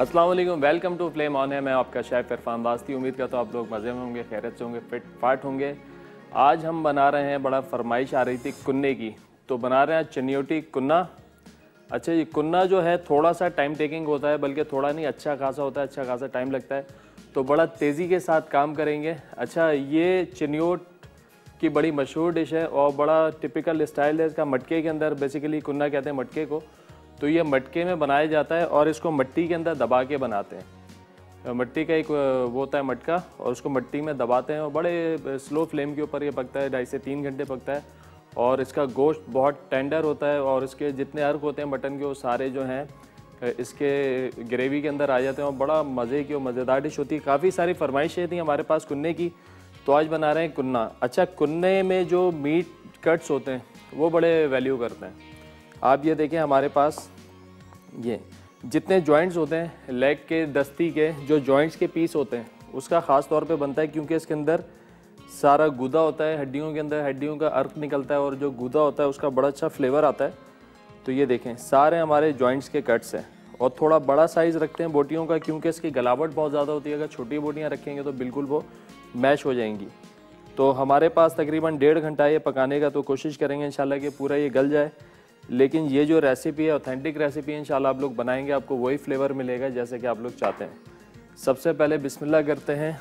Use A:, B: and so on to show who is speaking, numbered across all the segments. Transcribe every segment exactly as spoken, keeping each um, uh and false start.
A: अस्सलाम वालेकुम, welcome to flame on है। मैं आपका शेफ इरफान वास्ती। उम्मीद करता हूँ आप लोग मज़े में होंगे, खैरियत से होंगे, फिट फाट होंगे। आज हम बना रहे हैं, बड़ा फरमाइश आ रही थी कुन्ने की, तो बना रहे हैं चनियोटी कुन्ना। अच्छा, ये कुन्ना जो है थोड़ा सा टाइम टेकिंग होता है, बल्कि थोड़ा नहीं अच्छा खासा होता है, अच्छा खासा टाइम लगता है, तो बड़ा तेज़ी के साथ काम करेंगे। अच्छा, ये चनियोट की बड़ी मशहूर डिश है और बड़ा टिपिकल स्टाइल है इसका। मटके के अंदर, बेसिकली कुन्ना कहते हैं मटके को, तो ये मटके में बनाया जाता है और इसको मिट्टी के अंदर दबा के बनाते हैं। मिट्टी का एक वो होता है मटका, और उसको मिट्टी में दबाते हैं और बड़े स्लो फ्लेम के ऊपर ये पकता है, ढाई से तीन घंटे पकता है। और इसका गोश्त बहुत टेंडर होता है और इसके जितने अर्क होते हैं मटन के, वो सारे जो हैं इसके ग्रेवी के अंदर आ जाते हैं और बड़ा मज़े की और मज़ेदार डिश होती है। काफ़ी सारी फरमाइशें थी हमारे पास कुन्ने की, तो आज बना रहे हैं कुन्ना। अच्छा, कुन्ने में जो मीट कट्स होते हैं वो बड़े वैल्यू करते हैं। आप ये देखें, हमारे पास ये जितने जॉइंट्स होते हैं, लेग के, दस्ती के जो जॉइंट्स के पीस होते हैं, उसका ख़ास तौर पे बनता है क्योंकि इसके अंदर सारा गूदा होता है, हड्डियों के अंदर हड्डियों का अर्क निकलता है और जो गूदा होता है उसका बड़ा अच्छा फ्लेवर आता है। तो ये देखें, सारे हमारे जॉइंट्स के कट्स हैं और थोड़ा बड़ा साइज़ रखते हैं बोटियों का क्योंकि इसकी गलावट बहुत ज़्यादा होती है। अगर छोटी बोटियाँ रखेंगे तो बिल्कुल वो मैश हो जाएंगी। तो हमारे पास तकरीबन डेढ़ घंटा ये पकाने का, तो कोशिश करेंगे इंशाल्लाह कि पूरा ये गल जाए। लेकिन ये जो रेसिपी है, ऑथेंटिक रेसिपी है, इंशाल्लाह आप लोग बनाएंगे आपको वही फ्लेवर मिलेगा जैसे कि आप लोग चाहते हैं। सबसे पहले बिस्मिल्लाह करते हैं।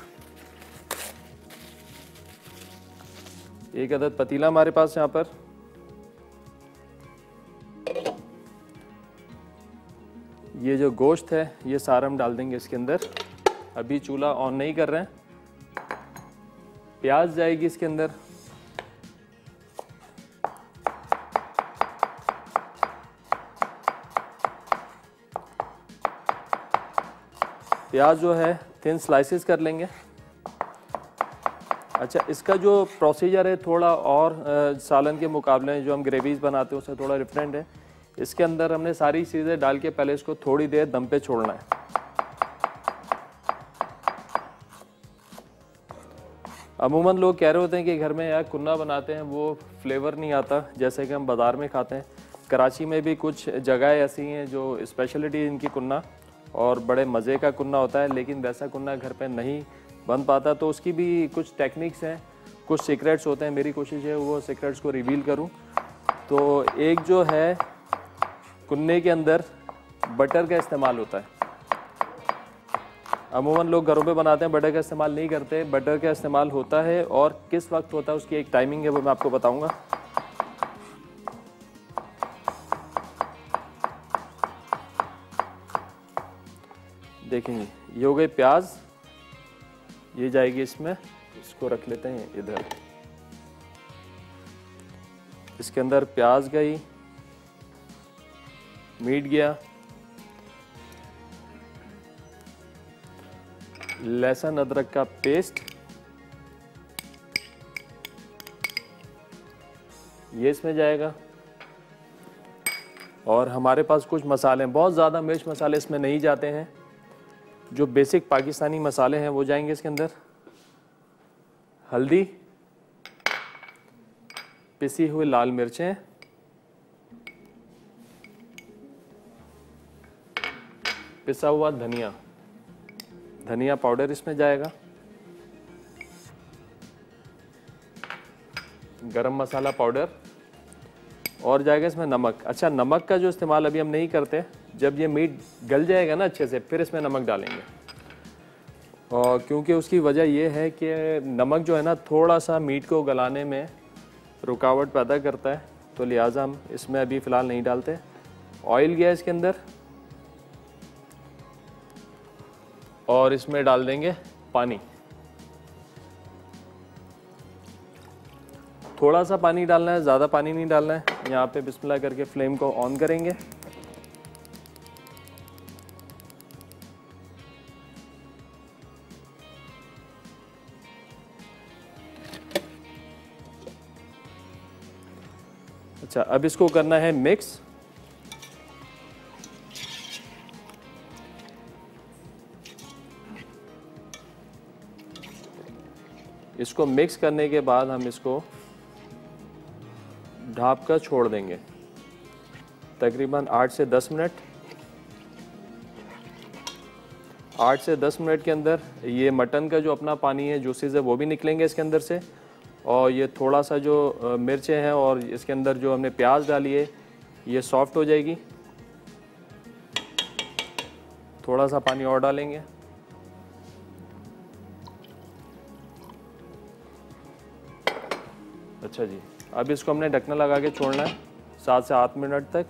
A: एक अदद पतीला हमारे पास यहाँ पर, ये जो गोश्त है ये सारा हम डाल देंगे इसके अंदर। अभी चूल्हा ऑन नहीं कर रहे हैं। प्याज जाएगी इसके अंदर, प्याज जो है थिन स्लाइसेस कर लेंगे। अच्छा, इसका जो प्रोसीजर है थोड़ा और आ, सालन के मुकाबले जो हम ग्रेवीज बनाते हैं उससे थोड़ा डिफरेंट है। इसके अंदर हमने सारी चीज़ें डाल के पहले इसको थोड़ी देर दम पे छोड़ना है। अमूमन लोग कह रहे होते हैं कि घर में यार कुन्ना बनाते हैं वो फ्लेवर नहीं आता जैसे कि हम बाज़ार में खाते हैं। कराची में भी कुछ जगह ऐसी हैं जो स्पेशलिटी इनकी कुन्ना, और बड़े मज़े का कुन्ना होता है, लेकिन वैसा कुन्ना घर पे नहीं बन पाता। तो उसकी भी कुछ टेक्निक्स हैं, कुछ सीक्रेट्स होते हैं। मेरी कोशिश है वो सीक्रेट्स को रिवील करूं। तो एक जो है, कुन्ने के अंदर बटर का इस्तेमाल होता है। अमूमन लोग घरों पे बनाते हैं, बटर का इस्तेमाल नहीं करते। बटर का इस्तेमाल होता है और किस वक्त होता है उसकी एक टाइमिंग है, वो मैं आपको बताऊँगा। देखेंगे ये हो गए प्याज, ये जाएगी इसमें, इसको रख लेते हैं इधर। इसके अंदर प्याज गई, मीट गया, लहसुन अदरक का पेस्ट, ये इसमें जाएगा। और हमारे पास कुछ मसाले, बहुत ज़्यादा मिर्च मसाले इसमें नहीं जाते हैं, जो बेसिक पाकिस्तानी मसाले हैं वो जाएंगे इसके अंदर। हल्दी, पिसी हुई लाल मिर्चें, पिसा हुआ धनिया, धनिया पाउडर इसमें जाएगा, गरम मसाला पाउडर, और जाएगा इसमें नमक। अच्छा, नमक का जो इस्तेमाल अभी हम नहीं करते, जब ये मीट गल जाएगा ना अच्छे से फिर इसमें नमक डालेंगे। और क्योंकि उसकी वजह ये है कि नमक जो है ना थोड़ा सा मीट को गलाने में रुकावट पैदा करता है, तो लिहाजा हम इसमें अभी फ़िलहाल नहीं डालते। ऑयल गया इसके अंदर, और इसमें डाल देंगे पानी। थोड़ा सा पानी डालना है, ज़्यादा पानी नहीं डालना है। यहाँ पे बिस्मिल्लाह करके फ्लेम को ऑन करेंगे। अच्छा, अब इसको करना है मिक्स। इसको मिक्स करने के बाद हम इसको ढाँप कर छोड़ देंगे तकरीबन आठ से दस मिनट। आठ से दस मिनट के अंदर ये मटन का जो अपना पानी है, जूसेस है, वो भी निकलेंगे इसके अंदर से। और ये थोड़ा सा जो मिर्चें हैं और इसके अंदर जो हमने प्याज डाली है ये सॉफ्ट हो जाएगी। थोड़ा सा पानी और डालेंगे। अच्छा जी, अब इसको हमने ढक्कन लगा के छोड़ना है सात से आठ मिनट तक।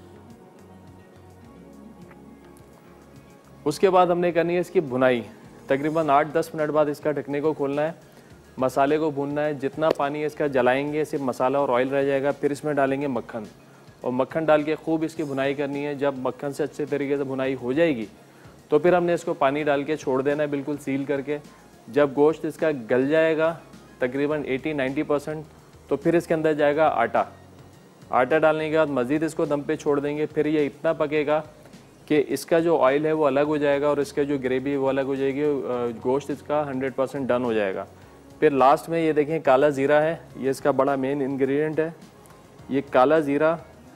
A: उसके बाद हमने करनी है इसकी भुनाई। तकरीबन आठ दस मिनट बाद इसका ढकने को खोलना है, मसाले को भूनना है। जितना पानी इसका जलाएंगे सिर्फ मसाला और ऑयल रह जाएगा। फिर इसमें डालेंगे मक्खन और मक्खन डाल के खूब इसकी भुनाई करनी है। जब मक्खन से अच्छे तरीके से भुनाई हो जाएगी तो फिर हमने इसको पानी डाल के छोड़ देना है, बिल्कुल सील करके। जब गोश्त इसका गल जाएगा तकरीबन अस्सी नब्बे परसेंट, तो फिर इसके अंदर जाएगा आटा। आटा डालने के बाद मज़ीद इसको दम पे छोड़ देंगे। फिर ये इतना पकेगा कि इसका जो ऑयल है वो अलग हो जाएगा और इसका जो ग्रेवी है वो अलग हो जाएगी। गोश्त इसका हंड्रेड परसेंट डन हो जाएगा। फिर लास्ट में ये देखें काला ज़ीरा है, ये इसका बड़ा मेन इंग्रेडिएंट है। ये काला ज़ीरा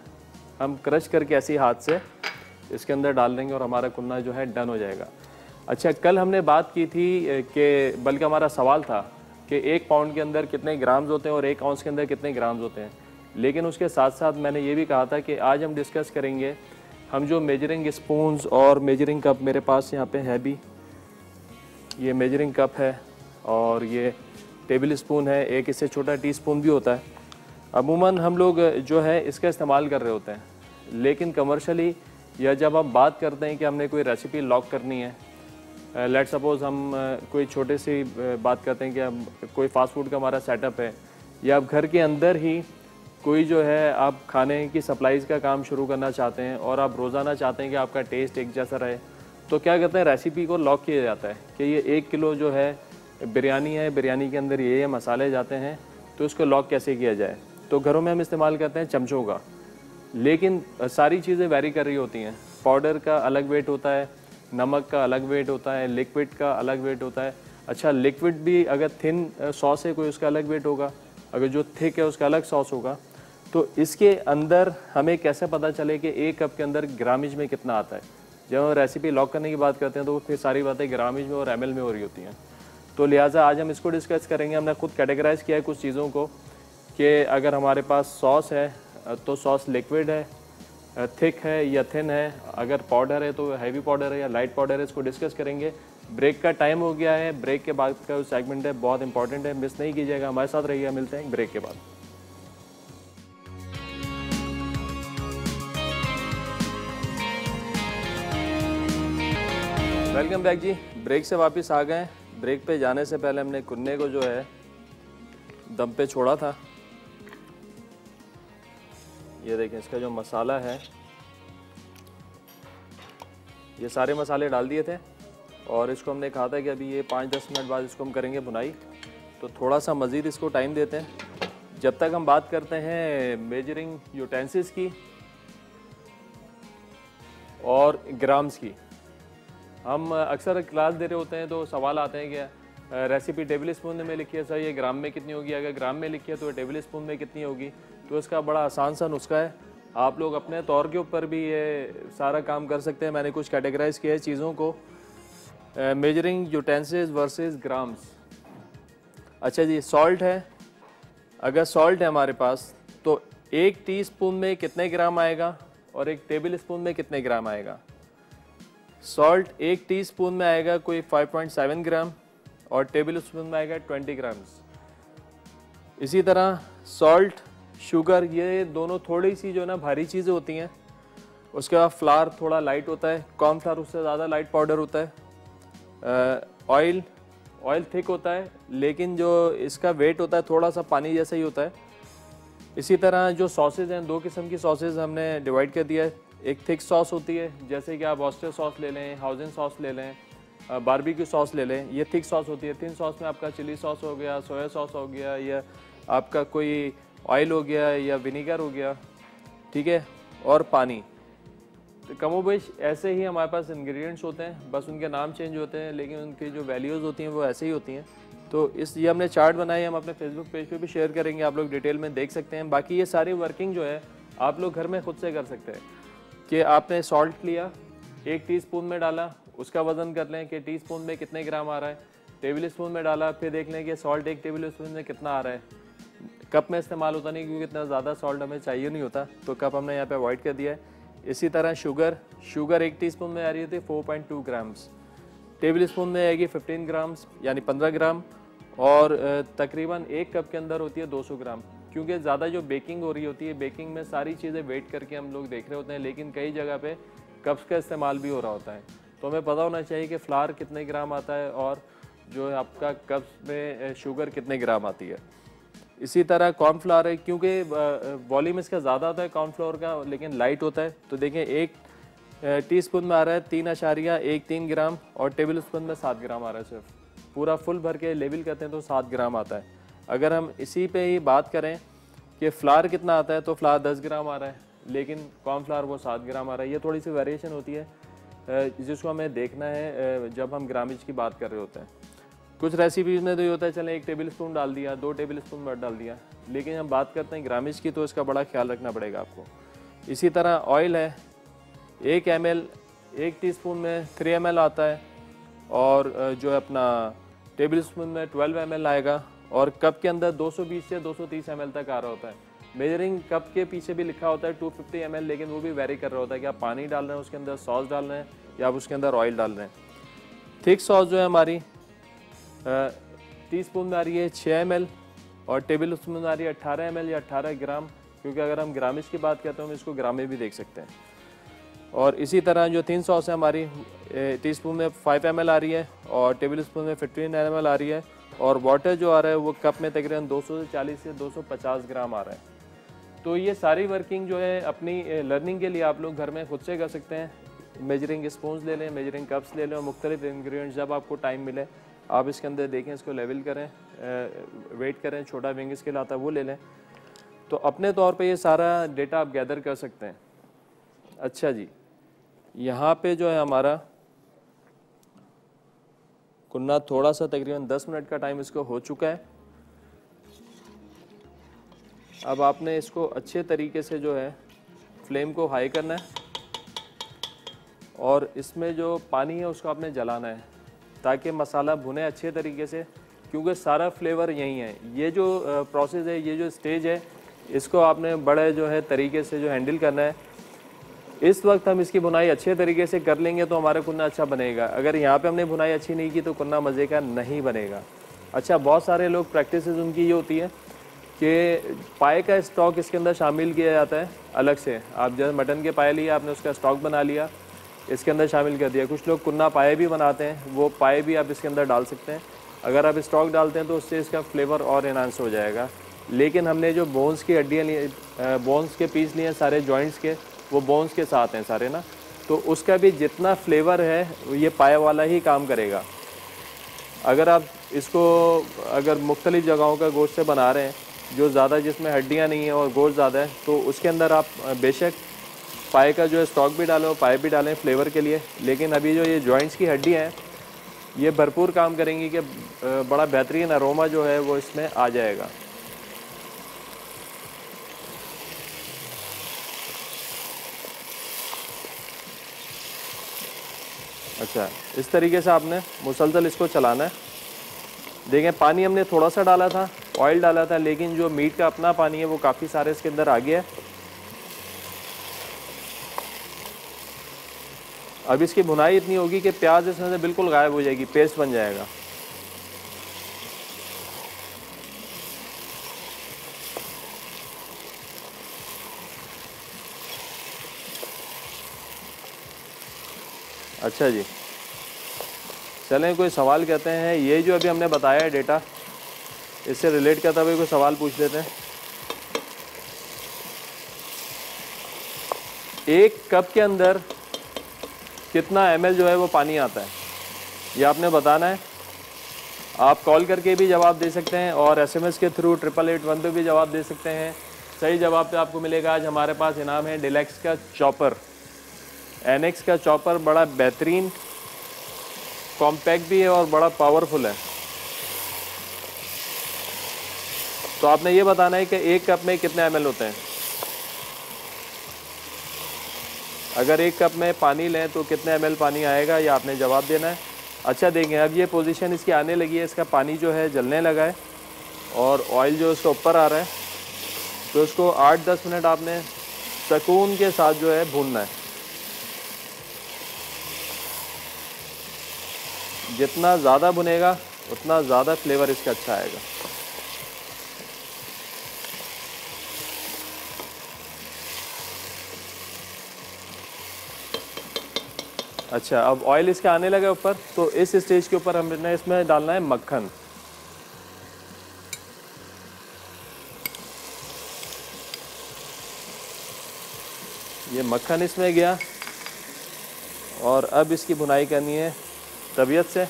A: हम क्रश करके ऐसे हाथ से इसके अंदर डाल देंगे और हमारा कुन्ना जो है डन हो जाएगा। अच्छा, कल हमने बात की थी कि, बल्कि हमारा सवाल था कि एक पाउंड के अंदर कितने ग्राम्स होते हैं और एक आउंस के अंदर कितने ग्राम्स होते हैं। लेकिन उसके साथ साथ मैंने ये भी कहा था कि आज हम डिस्कस करेंगे हम जो मेजरिंग स्पून्स और मेजरिंग कप, मेरे पास यहाँ पे है भी, ये मेजरिंग कप है और ये टेबल स्पून है, एक इससे छोटा टी स्पून भी होता है। अमूमन हम लोग जो है इसका इस्तेमाल कर रहे होते हैं, लेकिन कमर्शली या जब हम बात करते हैं कि हमने कोई रेसिपी लॉक करनी है, लेट सपोज़ हम कोई छोटे सी बात करते हैं कि हम कोई फास्ट फूड का हमारा सेटअप है, या आप घर के अंदर ही कोई जो है आप खाने की सप्लाईज़ का काम शुरू करना चाहते हैं और आप रोज़ाना चाहते हैं कि आपका टेस्ट एक जैसा रहे, तो क्या कहते हैं रेसिपी को लॉक किया जाता है कि ये एक किलो जो है बिरयानी है, बिरयानी के अंदर ये ये मसाले जाते हैं, तो इसको लॉक कैसे किया जाए। तो घरों में हम इस्तेमाल करते हैं चमचों का, लेकिन सारी चीज़ें वेरी कर रही होती हैं। पाउडर का अलग वेट होता है, नमक का अलग वेट होता है, लिक्विड का अलग वेट होता है। अच्छा, लिक्विड भी अगर थिन सॉस है कोई उसका अलग वेट होगा, अगर जो थिक है उसका अलग सॉस होगा। तो इसके अंदर हमें कैसे पता चले कि एक कप के अंदर ग्रामेज में कितना आता है। जब हम रेसिपी लॉक करने की बात करते हैं तो फिर सारी बातें ग्रामेज में और एम एल में हो रही होती हैं। तो लिहाजा आज हम इसको डिस्कस करेंगे। हमने खुद कैटेगराइज किया है कुछ चीज़ों को कि अगर हमारे पास सॉस है तो सॉस लिक्विड है, थिक है या थिन है, अगर पाउडर है तो हैवी पाउडर है या लाइट पाउडर है, इसको डिस्कस करेंगे। ब्रेक का टाइम हो गया है, ब्रेक के बाद का सेगमेंट है बहुत इंपॉर्टेंट है, मिस नहीं कीजिएगा, हमारे साथ रहिएगा। मिलते हैं ब्रेक के बाद। वेलकम बैक जी, ब्रेक से वापस आ गए। ब्रेक पे जाने से पहले हमने कुन्ने को जो है दम पे छोड़ा था। ये देखें, इसका जो मसाला है, ये सारे मसाले डाल दिए थे और इसको हमने कहा था कि अभी ये पाँच दस मिनट बाद इसको हम करेंगे भुनाई। तो थोड़ा सा मज़ीद इसको टाइम देते हैं जब तक हम बात करते हैं मेजरिंग यूटेंसिल्स की और ग्राम्स की। हम अक्सर क्लास दे रहे होते हैं तो सवाल आते हैं कि रेसिपी टेबल स्पून में लिखी है सर, ये ग्राम में कितनी होगी, अगर ग्राम में लिखी है तो टेबल स्पून में कितनी होगी। तो इसका बड़ा आसान सा नुस्खा है, आप लोग अपने तौर के ऊपर भी ये सारा काम कर सकते हैं। मैंने कुछ कैटेगराइज किया है चीज़ों को, मेजरिंग यूटेंसिल्स वर्सेस ग्राम्स। अच्छा जी, सॉल्ट है, अगर सॉल्ट है हमारे पास तो एक टीस्पून में कितने ग्राम आएगा और एक टेबल स्पून में कितने ग्राम आएगा। सॉल्ट एक टीस्पून में आएगा कोई पाँच पॉइंट सात ग्राम और टेबल स्पून में आएगा बीस ग्राम्स। इसी तरह सॉल्ट, शुगर, ये दोनों थोड़ी सी जो है ना भारी चीज़ें होती हैं। उसके बाद फ्लावर थोड़ा लाइट होता है, कॉर्नफ्लावर उससे ज़्यादा लाइट पाउडर होता है। ऑयल ऑयल थिक होता है, लेकिन जो इसका वेट होता है थोड़ा सा पानी जैसा ही होता है। इसी तरह जो सॉसेज हैं, दो किस्म की सॉसेज हमने डिवाइड कर दिया है। एक थिक सॉस होती है, जैसे कि आप ऑस्टर सॉस ले लें, हाउजन सॉस ले लें, बारबेक्यू सॉस ले लें, ये थिक सॉस होती है। थिन सॉस में आपका चिली सॉस हो गया, सोया सॉस हो गया, या आपका कोई ऑयल हो गया या विनीगर हो गया, ठीक है, और पानी। तो कमोबेश ऐसे ही हमारे पास इंग्रेडिएंट्स होते हैं, बस उनके नाम चेंज होते हैं, लेकिन उनकी जो वैल्यूज़ होती हैं वो ऐसे ही होती हैं। तो इस ये हमने चार्ट बनाए, हम अपने फेसबुक पेज पे भी शेयर करेंगे, आप लोग डिटेल में देख सकते हैं। बाकी ये सारी वर्किंग जो है आप लोग घर में खुद से कर सकते हैं कि आपने सॉल्ट लिया, एक टीस्पून में डाला, उसका वज़न कर लें कि टीस्पून में कितने ग्राम आ रहा है, टेबल स्पून में डाला, फिर देख लें कि सॉल्ट एक टेबल स्पून में कितना आ रहा है। कप में इस्तेमाल होता नहीं क्योंकि इतना ज़्यादा सॉल्ट हमें चाहिए नहीं होता, तो कप हमने यहाँ पे अवॉइड कर दिया है। इसी तरह शुगर शुगर एक टीस्पून में आ रही थी four point two grams, tablespoon में आएगी फिफ्टीन ग्राम्स यानी पंद्रह ग्राम, और तकरीबन एक कप के अंदर होती है दो सौ ग्राम। क्योंकि ज़्यादा जो बेकिंग हो रही होती है, बेकिंग में सारी चीज़ें वेट करके हम लोग देख रहे होते हैं, लेकिन कई जगह पे कप्स का इस्तेमाल भी हो रहा होता है। तो हमें पता होना चाहिए कि फ़्लावर कितने ग्राम आता है और जो है आपका कप्स में शुगर कितने ग्राम आती है। इसी तरह कॉर्नफ्लावर है, क्योंकि वॉल्यूम इसका ज़्यादा आता है कॉर्नफ्लावर का, लेकिन लाइट होता है। तो देखें एक टीस्पून में आ रहा है तीन अशारिया एक तीन ग्राम और टेबल स्पून में सात ग्राम आ रहा है। सिर्फ पूरा फुल भर के लेवल करते हैं तो सात ग्राम आता है। अगर हम इसी पे ही बात करें कि फ़्लावर कितना आता है, तो फ़्लावर दस ग्राम आ रहा है, लेकिन कॉर्नफ्लावर वो सात ग्राम आ रहा है। ये थोड़ी सी वेरिएशन होती है जिसको हमें देखना है जब हम ग्रामेज की बात कर रहे होते हैं। कुछ रेसिपीज़ में तो ये होता है चलें एक टेबल स्पून डाल दिया, दो टेबल स्पून मर्द डाल दिया, लेकिन हम बात करते हैं ग्रामेज की तो इसका बड़ा ख्याल रखना पड़ेगा आपको। इसी तरह ऑयल है, एक एम एल एक टी स्पून में थ्री एम एल आता है, और जो है अपना टेबल स्पून में ट्वेल्व एम एल आएगा, और कप के अंदर दो सौ बीस से दो सौ तीस एम एल तक आ रहा होता है। मेजरिंग कप के पीछे भी लिखा होता है टू फिफ्टी एम एल, लेकिन वो भी वेरी कर रहा होता है कि आप पानी डाल रहे हैं उसके अंदर, सॉस डाल रहे हैं या आप उसके अंदर ऑयल डाल रहे हैं। थिक सॉस जो है हमारी टी स्पून में आ रही है छः एम एल और टेबल स्पून में आ रही है अट्ठारह एम एल या अट्ठारह ग्राम, क्योंकि अगर हम ग्रामेज की बात करते हैं हम इसको ग्राम में भी देख सकते हैं। और इसी तरह जो थिन सॉस है हमारी टी स्पून में फाइव एम एल आ रही है और टेबल स्पून में फिफ्टीन एम एल आ रही है, और वाटर जो आ रहा है वो कप में तकरीबन दो सौ चालीस से दो सौ पचास ग्राम आ रहा है। तो ये सारी वर्किंग जो है अपनी लर्निंग के लिए आप लोग घर में खुद से कर सकते हैं। मेजरिंग स्पून्स ले लें, मेजरिंग कप्स ले लें, और मुख्तलिफ इंग्रेडिएंट्स जब आपको टाइम मिले आप इसके अंदर देखें, इसको लेवल करें, वेट करें, छोटा विंग स्केल आता है वो ले लें, तो अपने तौर पे ये सारा डेटा आप गैदर कर सकते हैं। अच्छा जी, यहाँ पे जो है हमारा कुन्ना थोड़ा सा तकरीबन दस मिनट का टाइम इसको हो चुका है। अब आपने इसको अच्छे तरीके से जो है फ्लेम को हाई करना है, और इसमें जो पानी है उसको आपने जलाना है ताकि मसाला भुने अच्छे तरीके से, क्योंकि सारा फ्लेवर यही है। ये जो प्रोसेस है, ये जो स्टेज है, इसको आपने बड़े जो है तरीके से जो हैंडल करना है। इस वक्त हम इसकी बुनाई अच्छे तरीके से कर लेंगे तो हमारा कुन्ना अच्छा बनेगा। अगर यहाँ पे हमने बुनाई अच्छी नहीं की तो कुन्ना मज़े का नहीं बनेगा। अच्छा, बहुत सारे लोग प्रैक्टिस उनकी ये होती है कि पाए का स्टॉक इसके अंदर शामिल किया जाता है अलग से। आप जैसे मटन के पाए लिए, आपने उसका स्टॉक बना लिया, इसके अंदर शामिल कर दिया। कुछ लोग कुन्ना पाए भी बनाते हैं, वो पाए भी आप इसके अंदर डाल सकते हैं। अगर आप स्टॉक डालते हैं तो उससे इसका फ्लेवर और इन्हांस हो जाएगा। लेकिन हमने जो बोन्स की हड्डियाँ ली, बोन्स के पीस लिए हैं सारे जॉइंट्स के, वो बोन्स के साथ हैं सारे ना, तो उसका भी जितना फ्लेवर है ये पाए वाला ही काम करेगा। अगर आप इसको अगर मुख्तलिफ जगहों का गोश्त से बना रहे हैं जो ज़्यादा, जिसमें हड्डियाँ नहीं हैं और गोश्त ज़्यादा है, तो उसके अंदर आप बेशक पाए का जो है स्टॉक भी डालें और पाए भी डालें फ्लेवर के लिए। लेकिन अभी जो ये जॉइंट्स की हड्डियाँ हैं ये भरपूर काम करेंगी कि बड़ा बेहतरीन अरोमा जो है वो इसमें आ जाएगा। अच्छा, इस तरीके से आपने मुसलसल इसको चलाना है। देखें, पानी हमने थोड़ा सा डाला था, ऑयल डाला था, लेकिन जो मीट का अपना पानी है वो काफ़ी सारे इसके अंदर आ गया है। अब इसकी भुनाई इतनी होगी कि प्याज इसमें से बिल्कुल गायब हो जाएगी, पेस्ट बन जाएगा। अच्छा जी, चलें कोई सवाल कहते हैं। ये जो अभी हमने बताया है डेटा, इससे रिलेट करता हुआ कोई सवाल पूछ लेते हैं। एक कप के अंदर कितना एम एल जो है वो पानी आता है, ये आपने बताना है। आप कॉल करके भी जवाब दे सकते हैं और एस एम एस के थ्रू ट्रिपल एट वन पे भी जवाब दे सकते हैं। सही जवाब पे आपको मिलेगा आज हमारे पास इनाम है डिलेक्स का चॉपर, एनेक्स का चॉपर। बड़ा बेहतरीन, कॉम्पैक्ट भी है और बड़ा पावरफुल है। तो आपने ये बताना है कि एक कप में कितने एम एल होते हैं। अगर एक कप में पानी लें तो कितने एम एल पानी आएगा, ये आपने जवाब देना है। अच्छा देखें, अब ये पोजीशन इसकी आने लगी है, इसका पानी जो है जलने लगा है और ऑयल जो इसका ऊपर आ रहा है, तो इसको आठ दस मिनट आपने सुकून के साथ जो है भूनना है। जितना ज़्यादा भुनेगा उतना ज़्यादा फ्लेवर इसका अच्छा आएगा। अच्छा, अब ऑयल इसके आने लगा ऊपर, तो इस स्टेज के ऊपर हमने इसमें डालना है मक्खन। ये मक्खन इसमें गया और अब इसकी भुनाई करनी है तबीयत से।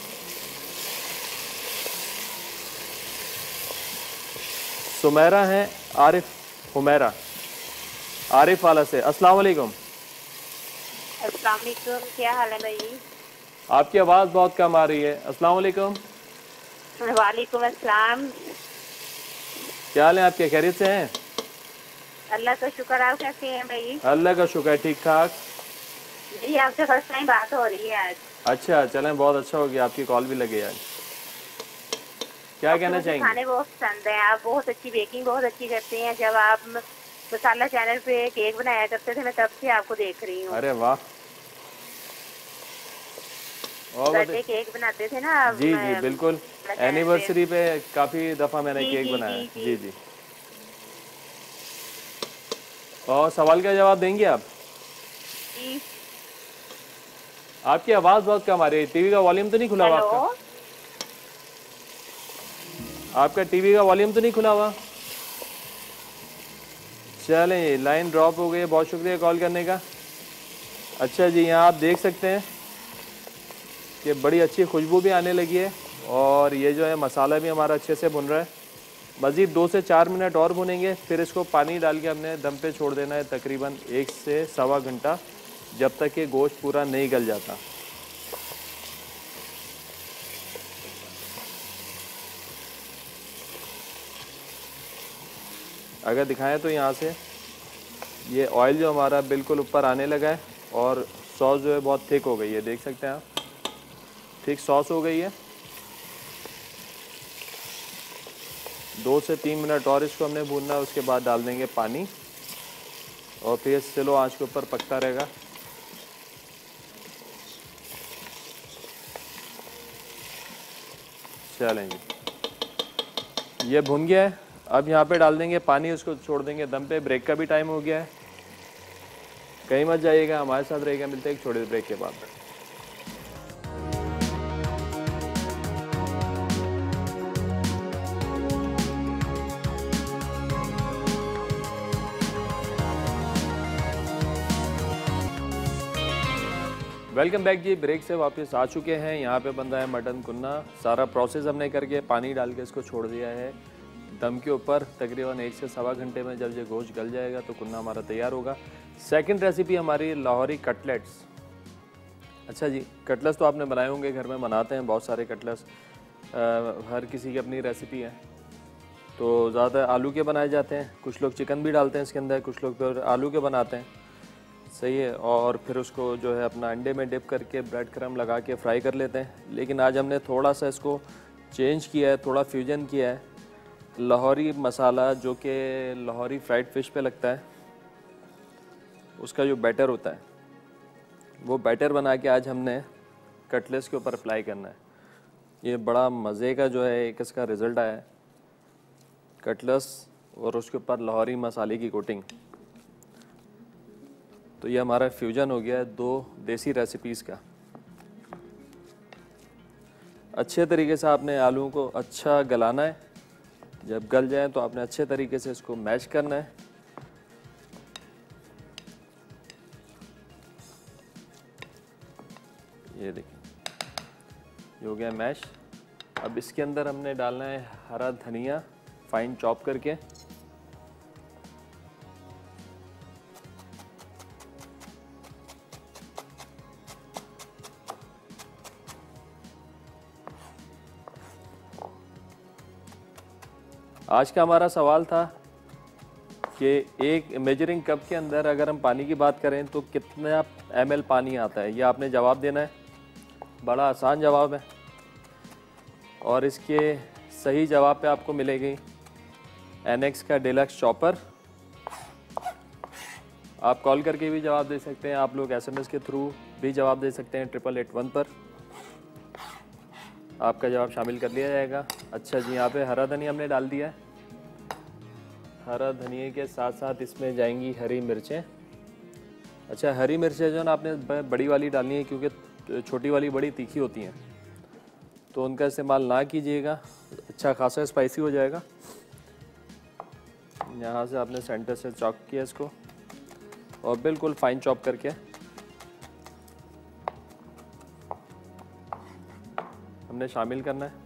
A: सुमेरा है, आरिफ, हुमेरा, आरिफ वाला से। अस्सलाम वालेकुम।
B: अस्सलाम वालेकुम, क्या हाल है भाई?
A: आपकी आवाज़ बहुत कम आ रही है। अस्सलाम वालेकुम।
B: वालेकुम अस्सलाम।
A: क्या हाल है आपके, खैरियत से हैं?
B: अल्लाह का शुक्र। आप कैसे हैं भाई?
A: अल्लाह का शुक्र, ठीक ठाक।
B: जी आपसे फर्स्ट टाइम बात हो रही है आज।
A: अच्छा, चलें, बहुत अच्छा हो गया, आपकी कॉल भी लगी आज। क्या कहना चाहेंगे?
B: खाने बहुत पसंद है, आप बहुत अच्छी बेकिंग बहुत अच्छी करते हैं। जब आप मसाला चैनल पे केक बनाया करते थे, मैं तब से आपको देख रही हूँ।
A: अरे वाह। और
B: बर्थडे केक बनाते थे ना आप?
A: जी जी बिल्कुल, एनिवर्सरी पे काफ़ी दफ़ा मैंने केक
B: जी,
A: बनाया।
B: जी, जी।
A: जी जी। और सवाल का जवाब देंगे आप?
B: जी।
A: आपकी आवाज़ बहुत कम आ रही है। टीवी का वॉल्यूम तो नहीं खुला हुआ आपका? आपका टीवी का वॉल्यूम तो नहीं खुला हुआ? चलें, लाइन ड्रॉप हो गई, बहुत शुक्रिया कॉल करने का। अच्छा जी, यहाँ आप देख सकते हैं कि बड़ी अच्छी खुशबू भी आने लगी है और ये जो है मसाला भी हमारा अच्छे से भुन रहा है। मज़ीद दो से चार मिनट और भुनेंगे, फिर इसको पानी डाल के हमने दम पे छोड़ देना है तकरीबन एक से सवा घंटा, जब तक कि गोश्त पूरा नहीं गल जाता। अगर दिखाएं तो यहाँ से ये ऑयल जो हमारा बिल्कुल ऊपर आने लगा है और सॉस जो है बहुत थिक हो गई है, देख सकते हैं आप, थिक सॉस हो गई है। दो से तीन मिनट और इसको हमने भूनना है, उसके बाद डाल देंगे पानी और फिर स्लो आंच के ऊपर पकता रहेगा। चलें जी, ये भुन गया है। अब यहाँ पे डाल देंगे पानी, उसको छोड़ देंगे दम पे। ब्रेक का भी टाइम हो गया है, कहीं मत जाइएगा, हमारे साथ रहेगा। मिलते हैं एक छोटे ब्रेक के बाद। वेलकम बैक जी, ब्रेक से वापस आ चुके हैं। यहाँ पे बन रहा है मटन कुन्ना। सारा प्रोसेस हमने करके पानी डाल के इसको छोड़ दिया है दम के ऊपर। तकरीबन एक से सवा घंटे में जब ये गोश्त गल जाएगा तो कुन्ना हमारा तैयार होगा। सेकंड रेसिपी हमारी लाहौरी कटलेट्स। अच्छा जी, कटलेट्स तो आपने बनाए होंगे, घर में बनाते हैं बहुत सारे कटलेट्स, हर किसी की अपनी रेसिपी है। तो ज़्यादा आलू के बनाए जाते हैं, कुछ लोग चिकन भी डालते हैं इसके अंदर, कुछ लोग फिर आलू के बनाते हैं, सही है। और फिर उसको जो है अपना अंडे में डिप करके ब्रेड क्रम लगा के फ्राई कर लेते हैं। लेकिन आज हमने थोड़ा सा इसको चेंज किया है, थोड़ा फ्यूजन किया है। लाहौरी मसाला जो कि लाहौरी फ्राइड फ़िश पे लगता है, उसका जो बैटर होता है वो बैटर बना के आज हमने कटलेट्स के ऊपर अप्लाई करना है। ये बड़ा मज़े का जो है एक इसका रिज़ल्ट आया है, कटलेट्स और उसके ऊपर लाहौरी मसाले की कोटिंग। तो ये हमारा फ्यूजन हो गया है दो देसी रेसिपीज़ का। अच्छे तरीके से आपने आलू को अच्छा गलाना है, जब गल जाए तो आपने अच्छे तरीके से इसको मैश करना है। ये देखिए, ये हो गया मैश। अब इसके अंदर हमने डालना है हरा धनिया फाइन चॉप करके, आज का हमारा सवाल था कि एक मेजरिंग कप के अंदर अगर हम पानी की बात करें तो कितना एम एल पानी आता है, ये आपने जवाब देना है। बड़ा आसान जवाब है और इसके सही जवाब पे आपको मिलेगी एनेक्स का डिलक्स चॉपर। आप कॉल करके भी जवाब दे सकते हैं, आप लोग एसएमएस के थ्रू भी जवाब दे सकते हैं ट्रिपल एट वन पर, आपका जवाब शामिल कर लिया जाएगा। अच्छा जी, यहाँ पे हरा धनिया हमने डाल दिया है। हरा धनिया के साथ साथ इसमें जाएंगी हरी मिर्चें। अच्छा, हरी मिर्चें जो ना आपने बड़ी वाली डालनी है क्योंकि छोटी वाली बड़ी तीखी होती हैं, तो उनका इस्तेमाल ना कीजिएगा, अच्छा खासा स्पाइसी हो जाएगा। यहाँ से आपने सेंटर से चॉप किया इसको और बिल्कुल फाइन चॉप करके हमने शामिल करना है।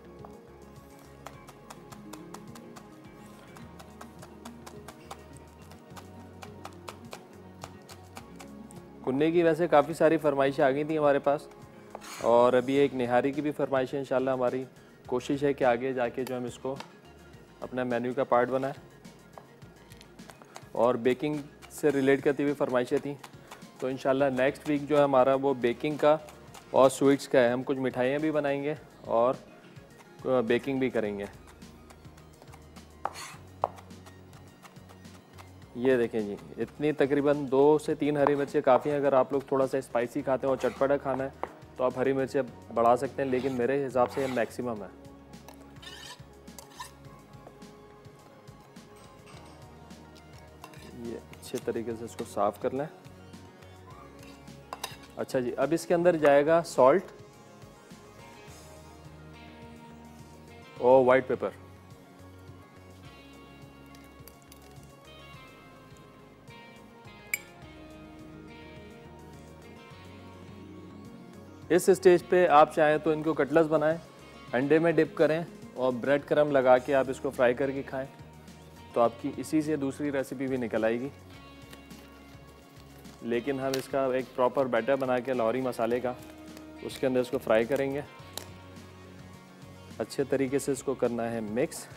A: कुन्ने की वैसे काफ़ी सारी फरमाइशें आ गई थी हमारे पास और अभी एक निहारी की भी फरमाइश है। इंशाल्लाह हमारी कोशिश है कि आगे जाके जो हम इसको अपना मेन्यू का पार्ट बनाएं। और बेकिंग से रिलेट करती हुई फरमाइशें थी, तो इंशाल्लाह नेक्स्ट वीक जो है हमारा वो बेकिंग का और स्वीट्स का है। हम कुछ मिठाइयाँ भी बनाएंगे और बेकिंग भी करेंगे। ये देखें जी, इतनी तकरीबन दो से तीन हरी मिर्चें काफ़ी हैं। अगर आप लोग थोड़ा सा स्पाइसी खाते हैं और चटपटा खाना है तो आप हरी मिर्चें बढ़ा सकते हैं, लेकिन मेरे हिसाब से ये मैक्सिमम है। ये अच्छे तरीके से इसको साफ़ कर लें। अच्छा जी, अब इसके अंदर जाएगा सॉल्ट और वाइट पेपर। इस स्टेज पे आप चाहें तो इनको कटलेट्स बनाएं, अंडे में डिप करें और ब्रेड क्रम लगा के आप इसको फ्राई करके खाएं, तो आपकी इसी से दूसरी रेसिपी भी निकल आएगी। लेकिन हम इसका एक प्रॉपर बैटर बना के लाहौरी मसाले का, उसके अंदर इसको फ्राई करेंगे। अच्छे तरीके से इसको करना है मिक्स।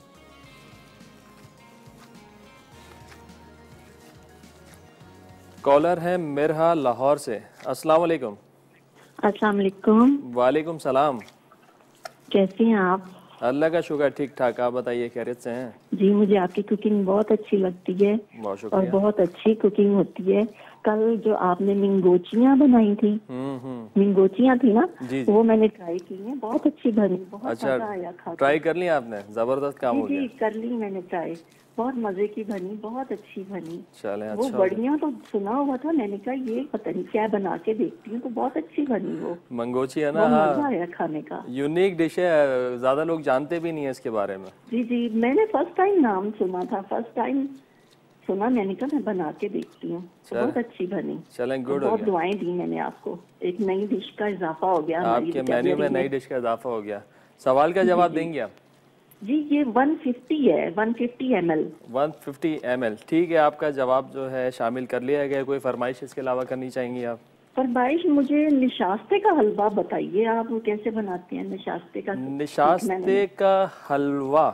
A: कॉलर है मिरहा लाहौर से। अस्सलाम वालेकुम।
C: अस्सलाम वालेकुम।
A: वालेकुम सलाम।
C: कैसी हैं आप?
A: अल्लाह का शुक्र, ठीक ठाक। आप बताइए, खैरियत से हैं?
C: जी, मुझे आपकी कुकिंग बहुत अच्छी लगती है।
A: बहुत
C: और
A: शुक्रिया।
C: बहुत अच्छी कुकिंग होती है। कल जो आपने मिंगोचियाँ बनाई थी,
A: हम्म हम्म
C: मिंगोचियाँ थी ना,
A: जी जी।
C: वो मैंने ट्राई की हैं, बहुत अच्छी बनी, बहुत
A: अच्छा,
C: मजा आया खा के।
A: ट्राई कर लिया आपने? जबरदस्त काम हो
C: जी
A: गया।
C: जी, कर ली मैंने ट्राई, बहुत मजे की बनी, बहुत अच्छी बनी।
A: चलें,
C: वो
A: अच्छा हो गया।
C: बढ़िया तो सुना हुआ था, मैंने कहा ये पता नहीं क्या बना के देखती हूँ, तो बहुत अच्छी बनी वो।
A: मंगोची है ना,
C: बहुत मजा
A: हाँ,
C: आया खाने का।
A: यूनिक डिश है, ज़्यादा लोग जानते भी नहीं है इसके बारे में।
C: जी जी, मैंने फर्स्ट टाइम नाम सुना था, फर्स्ट टाइम सुना, मैंने कहा मैं बना के देखती हूँ, तो बहुत अच्छी बनी।
A: चलें, गुड हो
C: बहुत
A: गया।
C: दुआएं दी मैंने आपको, एक नई डिश का इजाफा हो गया हमारी
A: आपके मेन्यू में नई डिश का इजाफा हो गया। सवाल का जवाब देंगे आप?
C: जी, ये एक सौ पचास है, एक सौ पचास एम एल।
A: एक सौ पचास एम एल, ठीक है। आपका जवाब जो है शामिल कर लिया गया। कोई फरमाइश इसके अलावा करनी चाहेंगी आप?
C: फरमाइश, मुझे निशास्ते का हलवा बताइए, आप वो कैसे बनाते हैं निशास्ते का?
A: निशास्ते का हलवा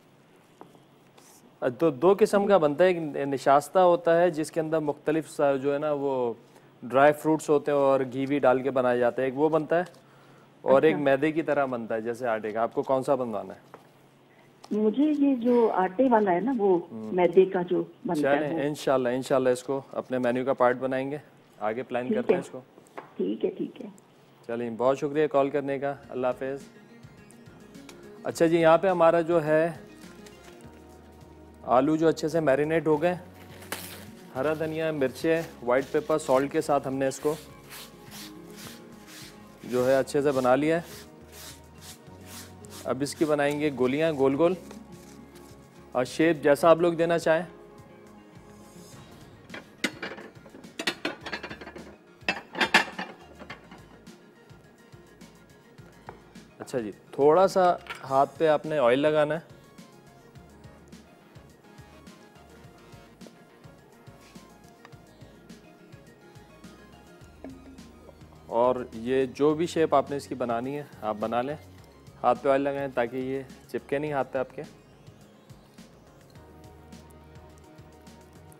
A: तो दो किस्म का बनता है। एक निशास्ता होता है जिसके अंदर मुख्तलिफ सा जो है ना वो ड्राई फ्रूट्स होते हैं और घी भी डाल के बनाया जाता है, एक वो बनता है। और एक मैदे की तरह बनता है जैसे आटे का। आपको कौन सा बनवाना है?
C: मुझे ये जो आटे वाला है ना, वो मैदे का जो बनता है।
A: चलें, इंशाल्लाह इंशाल्लाह इसको अपने मेन्यू का पार्ट बनाएंगे, आगे प्लान करते हैं इसको।
C: ठीक है ठीक है।
A: चलिए, बहुत शुक्रिया कॉल करने का, अल्लाह हाफिज़। अच्छा जी, यहाँ पे हमारा जो है आलू जो अच्छे से मैरिनेट हो गए, हरा धनिया, मिर्चें, वाइट पेपर, सॉल्ट के साथ हमने इसको जो है अच्छे से बना लिया है। अब इसकी बनाएंगे गोलियां गोल गोल, और शेप जैसा आप लोग देना चाहें। अच्छा जी, थोड़ा सा हाथ पे आपने ऑयल लगाना है। और ये जो भी शेप आपने इसकी बनानी है आप बना लें। हाथ पे ऑयल लगाएं ताकि ये चिपके नहीं हाथ पे आपके।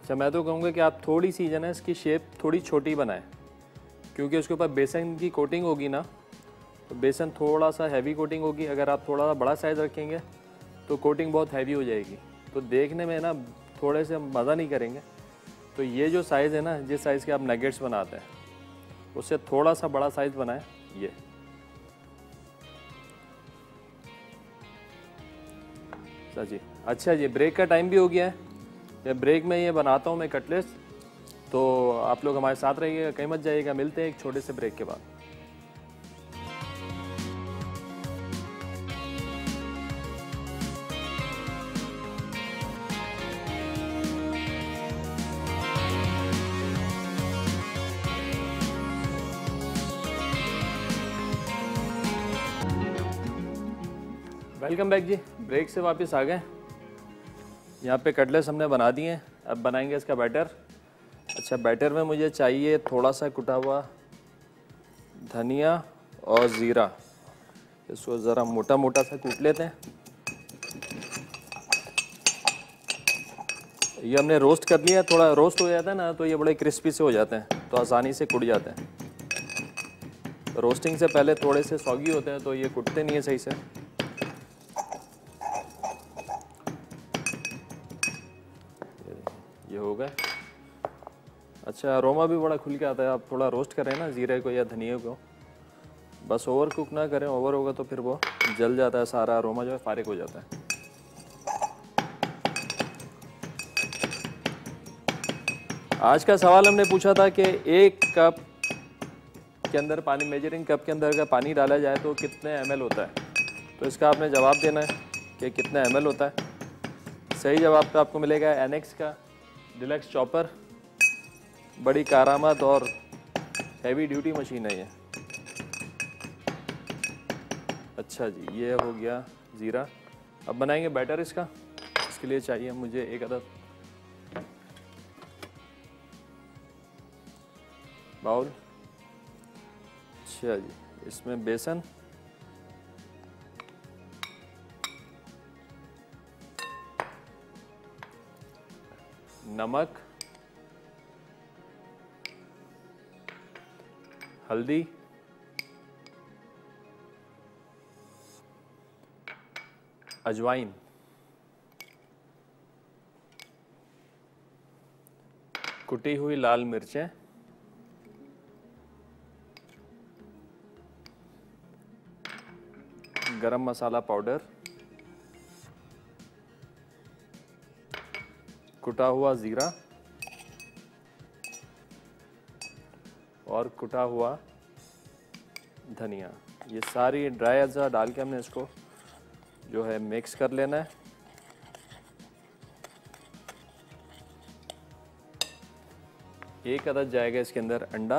A: अच्छा, मैं तो कहूँगा कि आप थोड़ी सी जो है इसकी शेप थोड़ी छोटी बनाएं, क्योंकि उसके ऊपर बेसन की कोटिंग होगी ना, तो बेसन थोड़ा सा हैवी कोटिंग होगी। अगर आप थोड़ा सा बड़ा साइज़ रखेंगे तो कोटिंग बहुत हैवी हो जाएगी, तो देखने में ना थोड़े से मज़ा नहीं करेंगे। तो ये जो साइज़ है ना, जिस साइज़ के आप नगेट्स बनाते हैं उससे थोड़ा सा बड़ा साइज़ बनाएं। ये अच्छा जी, अच्छा जी, ब्रेक का टाइम भी हो गया है। मैं ब्रेक में ये बनाता हूँ मैं कटलेट्स, तो आप लोग हमारे साथ रहिएगा, कहीं मत जाइएगा। मिलते हैं एक छोटे से ब्रेक के बाद। वेलकम बैक जी, ब्रेक से वापस आ गए। यहाँ पे कटलेट्स हमने बना दिए हैं, अब बनाएंगे इसका बैटर। अच्छा, बैटर में मुझे चाहिए थोड़ा सा कुटा हुआ धनिया और ज़ीरा। इसको ज़रा मोटा मोटा सा कूट लेते हैं। ये हमने रोस्ट कर लिया, थोड़ा रोस्ट हो जाता है ना तो ये बड़े क्रिस्पी से हो जाते हैं, तो आसानी से कुट जाते हैं। रोस्टिंग से पहले थोड़े से सॉगी होते हैं तो ये कुटते नहीं है सही से। ये हो गए। अच्छा, अरोमा भी बड़ा खुल के आता है। आप थोड़ा रोस्ट करें ना ज़ीरे को या धनिया को, बस ओवर कुक ना करें, ओवर होगा तो फिर वो जल जाता है, सारा अरोमा जो है फारिग हो जाता है। आज का सवाल हमने पूछा था कि एक कप के अंदर पानी, मेजरिंग कप के अंदर अगर पानी डाला जाए तो कितने एम एल होता है। तो इसका आपने जवाब देना है कि कितना एम एल होता है। सही जवाब तो आपको मिलेगा एनेक्स का डिलक्स चॉपर। बड़ी कारामद और हैवी ड्यूटी मशीन है ये। अच्छा जी, ये हो गया ज़ीरा। अब बनाएंगे बैटर इसका। इसके लिए चाहिए मुझे एक अदद बाउल। अच्छा जी, इसमें बेसन, नमक, हल्दी, अजवाइन, कुटी हुई लाल मिर्चें, गरम मसाला पाउडर, कुटा हुआ ज़ीरा और कुटा हुआ धनिया। ये सारी ड्राई अज़ा डाल के हमने इसको जो है मिक्स कर लेना है। एक अदद जाएगा इसके अंदर अंडा,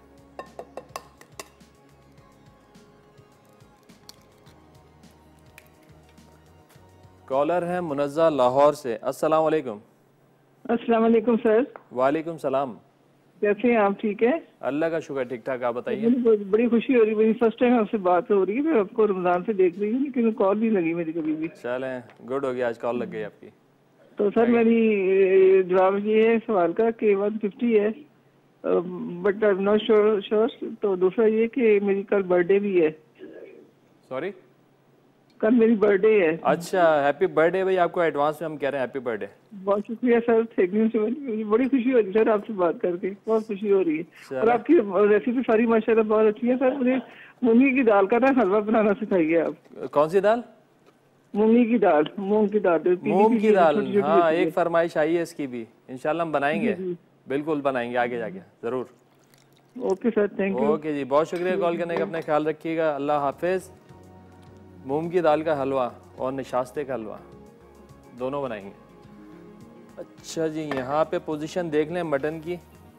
A: कॉलर है मुनज़्ज़ा लाहौर से। अस्सलाम वालेकुम।
D: अस्सलाम वालेकुम सर।
A: वालेकुम सलाम।
D: कैसे हैं आप? ठीक है,
A: अल्लाह का शुक्र, ठीक ठाक। आप बताइए।
D: मुझे बड़ी खुशी हो रही है, मेरी फर्स्ट टाइम आपसे बात हो रही है। मैं आपको रमजान से देख रही हूँ लेकिन कॉल नहीं लगी मेरी कभी भी।
A: चलें, गुड हो गया, आज कॉल लग गई आपकी।
D: तो सर मेरी जवाब ये है सवाल का कि वन फिफ्टी है, but I am not sure sure. तो दूसरा ये कि मेरी कल बर्थडे भी है।
A: सॉरी,
D: कल मेरी बर्थडे है।
A: अच्छा, हैप्पी बर्थडे भाई। आपको एडवांस में हम कह रहे हैं हैप्पी बर्थडे।
D: बहुत शुक्रिया सर, थैंक यू। मुझे बड़ी खुशी हो रही है सर आपसे बात करके, बहुत खुशी हो रही है। और आपकी रेसिपी सारी माशाल्लाह बहुत अच्छी है सर। मुझे मूंगी की दाल का ना हलवा बनाना सिखाइए आप।
A: कौन सी दाल?
D: मूंगी की दाल। मूंग की दाल।
A: मूंग की दाल, हाँ, एक फरमाइश आई है इसकी भी, इंशाल्लाह हम बनाएंगे, बिल्कुल बनाएंगे आगे जाके जरूर।
D: Okay sir, thank you.
A: Okay ji, बहुत शुक्रिया कॉल करने का। अपना ख्याल रखिएगा, अल्लाह हाफिज। मूंग की दाल का हलवा और निशास्ते का हलवा दोनों बनाएंगे। अच्छा जी, यहाँ पे पोजीशन देख लें मटन की,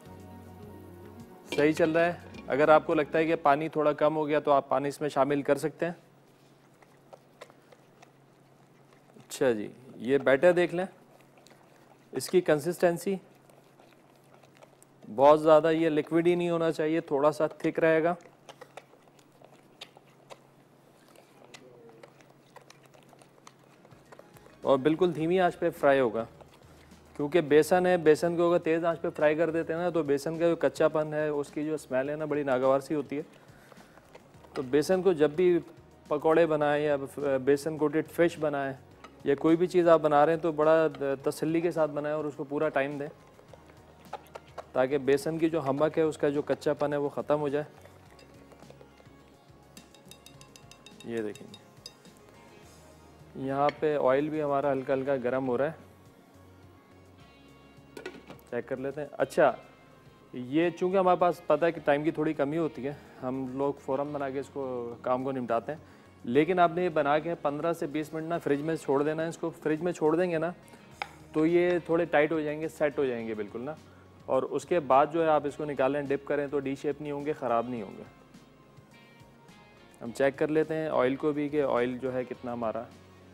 A: सही चल रहा है। अगर आपको लगता है कि पानी थोड़ा कम हो गया तो आप पानी इसमें शामिल कर सकते हैं। अच्छा जी, ये बैटर देख लें, इसकी कंसिस्टेंसी बहुत ज़्यादा ये लिक्विड ही नहीं होना चाहिए, थोड़ा सा थिक रहेगा। और बिल्कुल धीमी आंच पे फ्राई होगा। क्योंकि बेसन है, बेसन को अगर तेज़ आंच पे फ्राई कर देते हैं ना तो बेसन का जो कच्चापन है उसकी जो स्मेल है ना बड़ी नागवार सी होती है। तो बेसन को जब भी पकौड़े बनाएं या बेसन कोटेड फिश बनाएं या कोई भी चीज़ आप बना रहे हैं तो बड़ा तसल्ली के साथ बनाएं और उसको पूरा टाइम दें ताकि बेसन की जो हमक है उसका जो कच्चापन है वो ख़त्म हो जाए। ये देखेंगे यहाँ पे ऑयल भी हमारा हल्का हल्का गर्म हो रहा है, चेक कर लेते हैं। अच्छा, ये चूँकि हमारे पास पता है कि टाइम की थोड़ी कमी होती है, हम लोग फ़ौरन बना के इसको काम को निपटाते हैं, लेकिन आपने ये बना के पंद्रह से बीस मिनट ना फ्रिज में छोड़ देना है। इसको फ्रिज में छोड़ देंगे ना तो ये थोड़े टाइट हो जाएंगे, सेट हो जाएंगे बिल्कुल ना, और उसके बाद जो है आप इसको निकालें, डिप करें तो डी शेप नहीं होंगे, ख़राब नहीं होंगे। हम चेक कर लेते हैं ऑयल को भी कि ऑयल जो है कितना हमारा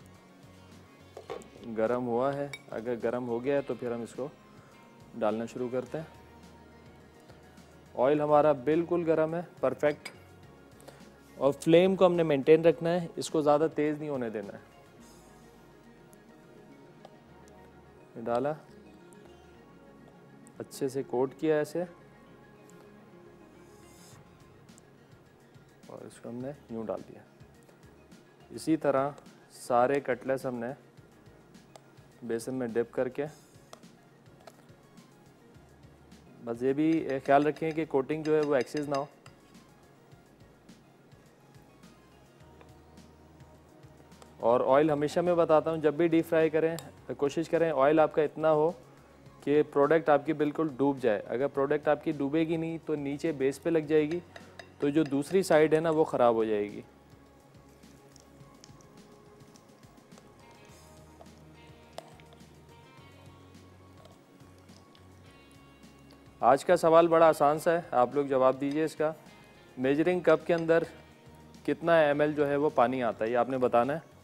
A: गरम हुआ है। अगर गरम हो गया है तो फिर हम इसको डालना शुरू करते हैं। ऑयल हमारा बिल्कुल गरम है, परफेक्ट, और फ्लेम को हमने मेंटेन रखना है, इसको ज़्यादा तेज़ नहीं होने देना है। ये डाला, अच्छे से कोट किया ऐसे, और इसको हमने यूँ डाल दिया। इसी तरह सारे कटलेट्स हमने बेसन में डिप करके, बस ये भी ख्याल रखें कि कोटिंग जो है वो एक्सेस ना हो। और ऑयल हमेशा मैं बताता हूँ जब भी डीप फ्राई करें कोशिश करें ऑयल आपका इतना हो कि प्रोडक्ट आपकी बिल्कुल डूब जाए। अगर प्रोडक्ट आपकी डूबेगी नहीं तो नीचे बेस पे लग जाएगी, तो जो दूसरी साइड है ना वो ख़राब हो जाएगी। आज का सवाल बड़ा आसान सा है, आप लोग जवाब दीजिए इसका। मेजरिंग कप के अंदर कितना एम एल जो है वो पानी आता है, ये आपने बताना है।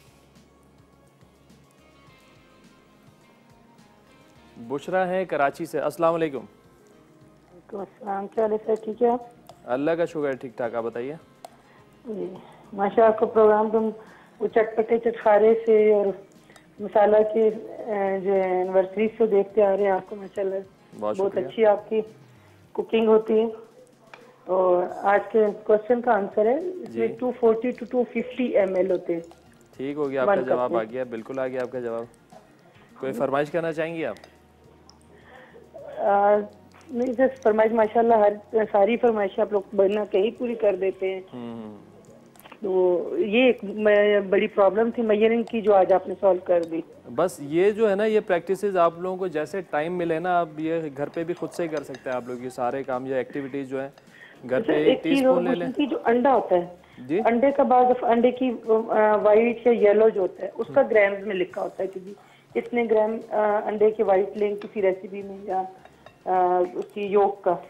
A: बुशरा है कराची से, अस्सलाम वालेकुम।
E: अस्सलाम, क्या हाल है सर, ठीक है आप?
A: अल्लाह का शुक्र, ठीक ठाक, आप बताइए।
E: माशा आपका प्रोग्राम तुम वो चटपटे चटखारे से और मसाला के जो एनिवर्सरी से देखते आ रहे हैं, आपको माशाल्लाह बहुत अच्छी आपकी कुकिंग होती है। और आज के क्वेश्चन का आंसर है इसमें two forty two two fifty M L होते हैं।
A: ठीक हो गया, आपका जवाब आ गया, बिल्कुल आ गया आपका जवाब। कोई फरमाइश करना चाहेंगी आप?
E: आ, नहीं सर, फरमाइश माशाल्लाह हर सारी फरमाइश आप लोग बना के ही पूरी कर देते हैं। तो ये एक बड़ी प्रॉब्लम थी मेजरिंग की जो आज आपने सॉल्व कर दी।
A: बस ये जो है ना, ये प्रैक्टिसेस आप लोगों को जैसे टाइम मिले ना, आप ये घर पे भी खुद से ही कर सकते हैं। आप लोग ये सारे काम या एक्टिविटीज जो है घर पे एक टीस्पून ले लें।
E: जो अंडा होता है जी, अंडे का बाद अंडे की वाइट या येलो जो होता है उसका ग्राम्स में लिखा होता है कि जी इतने ग्राम अंडे के वाइट लें किसी रेसिपी में या उसकी योग का,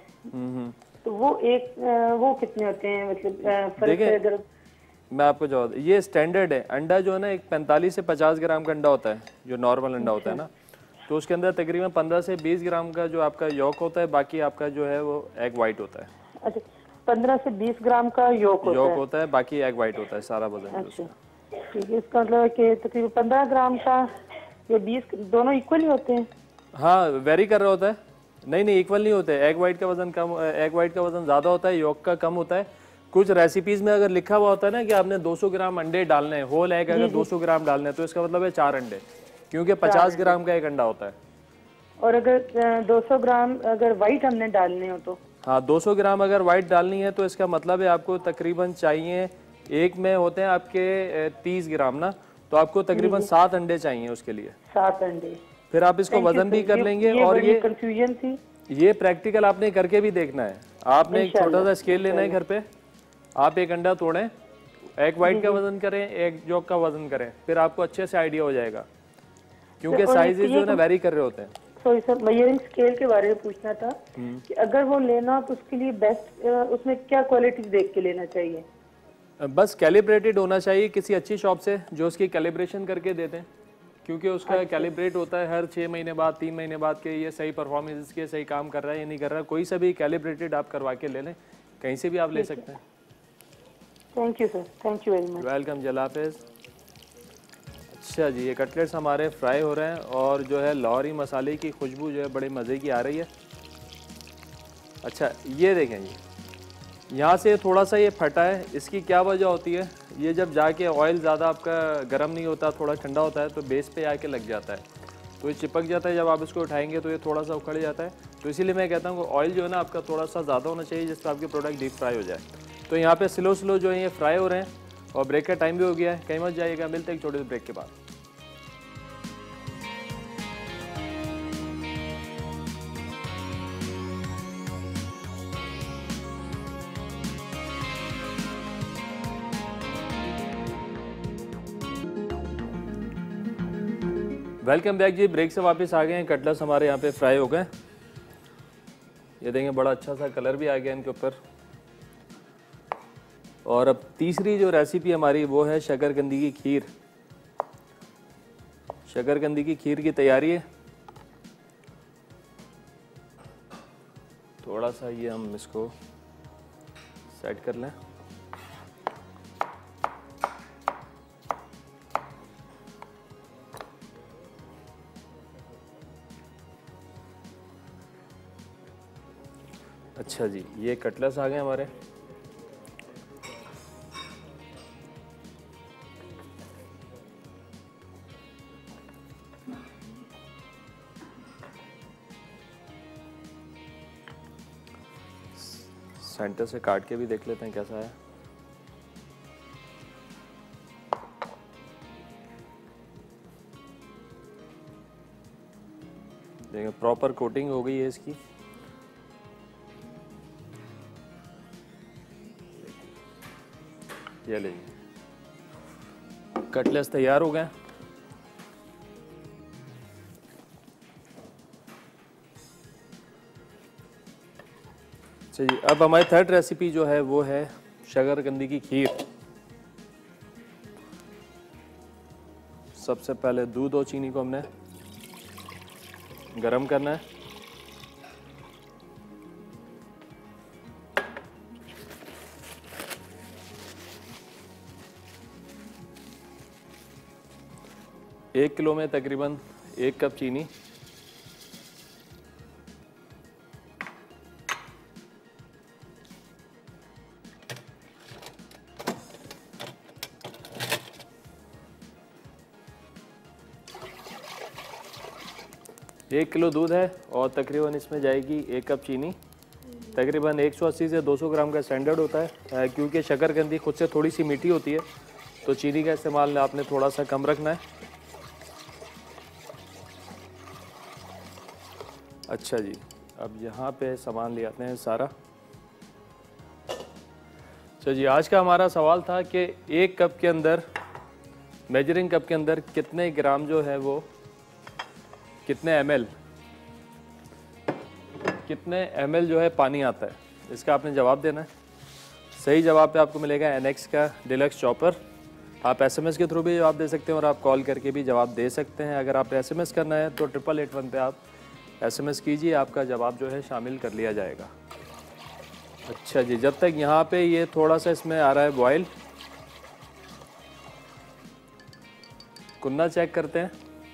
E: तो वो एक वो कितने होते हैं, मतलब फर्क है? अगर
A: मैं आपको जवाब, ये स्टैंडर्ड है। अंडा जो है ना एक पैंतालीस से पचास ग्राम का अंडा होता है, जो नॉर्मल अंडा होता है ना, तो उसके अंदर तकरीबन पंद्रह से बीस ग्राम का जो आपका यॉक होता है, बाकी आपका जो है वो एग वाइट होता है।
E: अच्छा, पंद्रह से बीस ग्राम का यॉक होता
A: है, होता है, बाकी एग वाइट होता है, सारा वजन।
E: अच्छा ठीक है, इसका मतलब कि तकरीबन पंद्रह ग्राम का या बीस, दोनों इक्वल ही होते हैं?
A: हाँ, वेरी कर रहा होता है। नहीं नहीं, इक्वल नहीं होते। एग वाइट का वजन कम, एग वाइट का वजन ज़्यादा होता है, यॉक का कम होता है। कुछ रेसिपीज में अगर लिखा हुआ होता है ना कि आपने दो सौ ग्राम अंडे डालने हैं, होल एग अगर दो सौ ग्राम डालने हैं, तो इसका मतलब है चार अंडे, क्योंकि पचास ग्राम का एक अंडा होता है।
E: और अगर दो सौ ग्राम अगर वाइट हमने डालने हो तो?
A: हाँ, दो सौ ग्राम अगर वाइट डालनी है तो इसका मतलब है आपको तकरीबन चाहिए, एक में होते हैं आपके तीस ग्राम ना, तो आपको तकरीबन सात अंडे चाहिए उसके लिए।
E: सात अंडे।
A: फिर आप इसको वजन भी कर लेंगे।
E: ये
A: और ये
E: कंफ्यूजन थी,
A: ये प्रैक्टिकल आपने करके भी देखना है। आपने एक छोटा सा स्केल लेना है घर पे, आप एक अंडा तोड़ें, एक वाइट का वजन करें, एक यॉक का वजन करें, फिर आपको अच्छे से आइडिया हो जाएगा, क्योंकि साइजेस जो है ना वेरी कर रहे होते हैं।
E: सॉरी सर, मेजरिंग स्केल के बारे में पूछना था कि अगर वो लेना तो उसके लिए बेस्ट उसमें क्या क्वालिटी देख के लेना चाहिए?
A: बस कैलिब्रेटेड होना चाहिए किसी अच्छी शॉप से जो उसकी कैलिब्रेशन करके देते हैं, क्योंकि उसका अच्छा। कैलिब्रेट होता है हर छः महीने बाद, तीन महीने बाद के ये सही परफॉर्मेंस के सही काम कर रहा है या नहीं कर रहा है। कोई सा भी कैलिब्रेटेड आप करवा के ले लें, कहीं से भी आप ले सकते हैं।
E: Thank you sir, thank you very much.
A: Welcome, जला हाफिज़। अच्छा जी, ये कटलेट्स हमारे फ्राई हो रहे हैं और जो है लाहौरी मसाले की खुशबू जो है बड़े मज़े की आ रही है। अच्छा ये देखें जी, यहाँ से थोड़ा सा ये फटा है, इसकी क्या वजह होती है? ये जब जाके ऑयल ज़्यादा आपका गर्म नहीं होता, थोड़ा ठंडा होता है तो बेस पे आके लग जाता है, तो ये चिपक जाता है। जब आप इसको उठाएंगे तो ये थोड़ा सा उखड़ जाता है। तो इसीलिए मैं कहता हूँ ऑयल जो है ना आपका थोड़ा सा ज़्यादा होना चाहिए, जिससे आपके प्रोडक्ट डीप फ्राई हो जाए। तो यहाँ पे स्लो स्लो जो है ये फ्राई हो रहे हैं और ब्रेक का टाइम भी हो गया है, कहीं मत जाइएगा, मिलते हैं एक छोटे से ब्रेक के बाद। वेलकम बैक जी, ब्रेक से वापस आ गए हैं। कटलेट्स हमारे यहाँ पे फ्राई हो गए। ये देखेंगे बड़ा अच्छा सा कलर भी आ गया इनके ऊपर। और अब तीसरी जो रेसिपी हमारी वो है शकरकंदी की खीर। शकरकंदी की खीर की तैयारी है। थोड़ा सा ये हम इसको सेट कर लें। अच्छा जी, ये कटलेट्स आ गए हमारे। सेंटर से काट के भी देख लेते हैं कैसा है। देखिए प्रॉपर कोटिंग हो गई है इसकी। ये लीजिए कटलेट्स तैयार हो गए। जी, अब हमारी थर्ड रेसिपी जो है वो है शकरकंदी की खीर। सबसे पहले दूध और चीनी को हमने गरम करना है। एक किलो में तकरीबन एक कप चीनी, एक किलो दूध है और तकरीबन इसमें जाएगी एक कप चीनी। तकरीबन एक सौ अस्सी से दो सौ ग्राम का स्टैंडर्ड होता है, क्योंकि शकरकंदी खुद से थोड़ी सी मीठी होती है, तो चीनी का इस्तेमाल आपने थोड़ा सा कम रखना है। अच्छा जी, अब यहाँ पे सामान ले आते हैं सारा। अच्छा जी, आज का हमारा सवाल था कि एक कप के अंदर, मेजरिंग कप के अंदर कितने ग्राम जो है वो, कितने एमएल कितने एमएल जो है पानी आता है, इसका आपने जवाब देना है। सही जवाब पे आपको मिलेगा एनएक्स का डिलक्स चॉपर। आप एसएमएस के थ्रू भी जवाब दे सकते हैं और आप कॉल करके भी जवाब दे सकते हैं। अगर आप एसएमएस करना है तो ट्रिपल एट वन पे आप एसएमएस कीजिए, आपका जवाब जो है शामिल कर लिया जाएगा। अच्छा जी, जब तक यहाँ पे ये थोड़ा सा इसमें आ रहा है बॉयल, कुन्ना चेक करते हैं।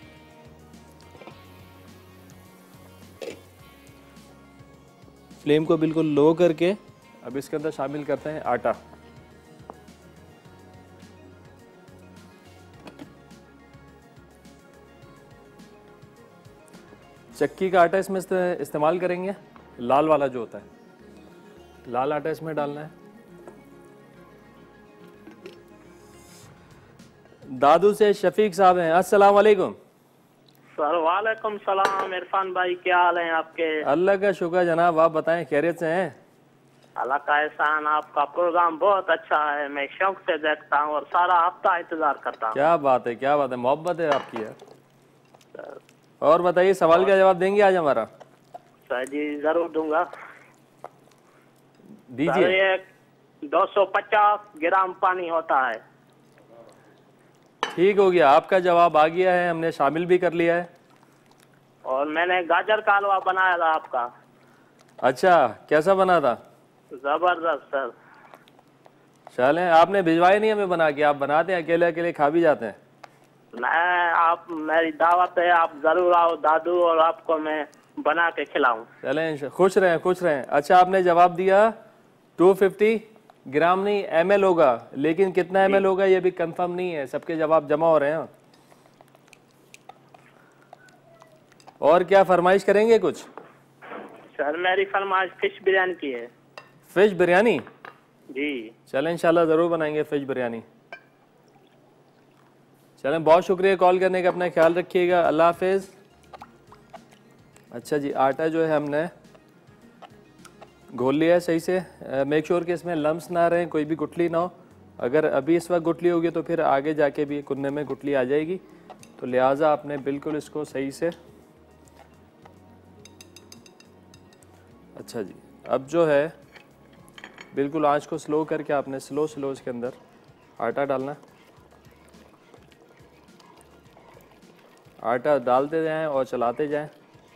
A: फ्लेम को बिल्कुल लो करके अब इसके अंदर शामिल करते हैं आटा। चक्की का आटा इसमें इस्तेमाल करेंगे, लाल वाला जो होता है, लाल आटा इसमें डालना है। दादू से शफीक साहब हैं, अस्सलाम वालेकुम।
F: सर वालेकुम सलाम। इरफान भाई क्या हाल है आपके?
A: अल्लाह का शुक्र जनाब, आप बताएं खैरियत से हैं?
F: अल्लाह का एहसान, आपका प्रोग्राम बहुत अच्छा है, मैं शौक से देखता हूँ और सारा हफ्ता इंतजार करता हूँ।
A: क्या बात है, क्या बात है, मोहब्बत है आपकी यार। और बताइए, सवाल का जवाब देंगे आज हमारा?
F: सर जी जरूर दूंगा,
A: दीजिए।
F: दो सौ पचास ग्राम पानी होता है।
A: ठीक हो गया, आपका जवाब आ गया है, हमने शामिल भी कर लिया है।
F: और मैंने गाजर का हलवा बनाया था आपका।
A: अच्छा, कैसा बना था?
F: जबरदस्त सर।
A: चलें, आपने भिजवाए नहीं हमें बना के, आप बनाते हैं अकेले अकेले खा भी जाते हैं।
F: मैं आप मेरी दावत है, आप जरूर आओ दादू, और आपको मैं बना के खिलाऊं।
A: चलें, खुश रहें खुश रहें। अच्छा, आपने जवाब दिया दो सौ पचास ग्राम नहीं एम एल होगा, लेकिन कितना एम एल होगा ये भी कंफर्म नहीं है। सबके जवाब जमा हो रहे हैं। और क्या फरमाइश करेंगे कुछ?
F: सर मेरी फरमाइश फिश बिरयानी की है।
A: फिश बिरयानी?
F: जी
A: चलें, इंशाल्लाह ज़रूर बनाएंगे फिश बिरयानी। चलें, बहुत शुक्रिया कॉल करने का, अपना ख्याल रखिएगा, अल्लाह हाफिज़। अच्छा जी, आटा जो है हमने घोल लिया है सही से। मेक श्योर कि इसमें लम्स ना रहें, कोई भी गुठली ना हो। अगर अभी इस वक्त गुठली होगी तो फिर आगे जाके भी कुन्ने में गुठली आ जाएगी, तो लिहाजा आपने बिल्कुल इसको सही से। अच्छा जी, अब जो है बिल्कुल आंच को स्लो करके आपने स्लो स्लो इसके अंदर आटा डालना। आटा डालते जाएं और चलाते जाएं।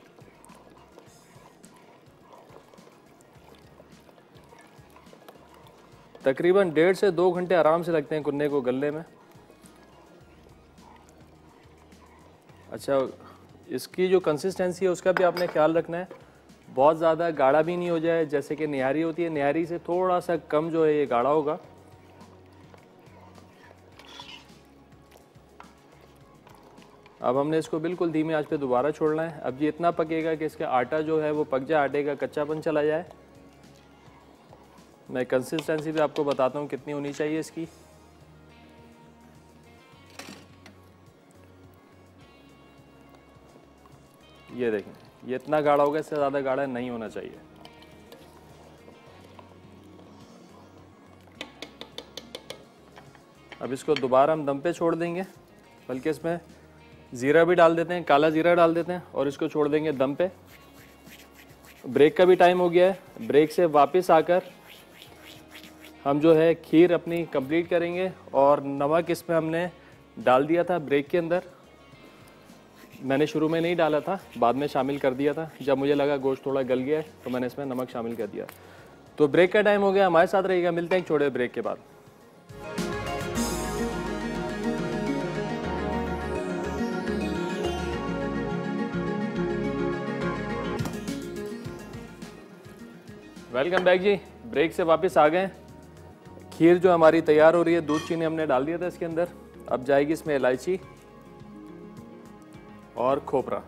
A: तकरीबन डेढ़ से दो घंटे आराम से लगते हैं कुन्ने को गलने में। अच्छा, इसकी जो कंसिस्टेंसी है उसका भी आपने ख्याल रखना है, बहुत ज़्यादा गाढ़ा भी नहीं हो जाए, जैसे कि निहारी होती है, निहारी से थोड़ा सा कम जो है ये गाढ़ा होगा। अब हमने इसको बिल्कुल धीमी आंच पे दोबारा छोड़ना है। अब ये इतना पकेगा कि इसका आटा जो है वो पक जाए, आटे का कच्चापन चला जाए। मैं कंसिस्टेंसी भी आपको बताता हूँ कितनी होनी चाहिए इसकी। ये देखें, ये इतना गाढ़ा होगा, इससे ज़्यादा गाढ़ा नहीं होना चाहिए। अब इसको दोबारा हम दम पे छोड़ देंगे, बल्कि इसमें ज़ीरा भी डाल देते हैं, काला ज़ीरा डाल देते हैं और इसको छोड़ देंगे दम पे। ब्रेक का भी टाइम हो गया है। ब्रेक से वापस आकर हम जो है खीर अपनी कंप्लीट करेंगे। और नमक इसमें हमने डाल दिया था ब्रेक के अंदर, मैंने शुरू में नहीं डाला था, बाद में शामिल कर दिया था। जब मुझे लगा गोश्त थोड़ा गल गया है तो मैंने इसमें नमक शामिल कर दिया। तो ब्रेक का टाइम हो गया, हमारे साथ रहिएगा, मिलते हैं एक छोटे ब्रेक के बाद। वेलकम बैक जी, ब्रेक से वापस आ गए। खीर जो हमारी तैयार हो रही है, दूध चीनी हमने डाल दिया था इसके अंदर। अब जाएगी इसमें इलायची और खोपरा।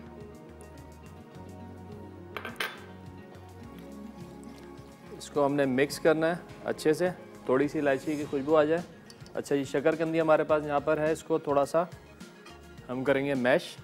A: इसको हमने मिक्स करना है अच्छे से, थोड़ी सी इलायची की खुशबू आ जाए। अच्छा जी, शकरकंदी हमारे पास यहाँ पर है, इसको थोड़ा सा हम करेंगे मैश।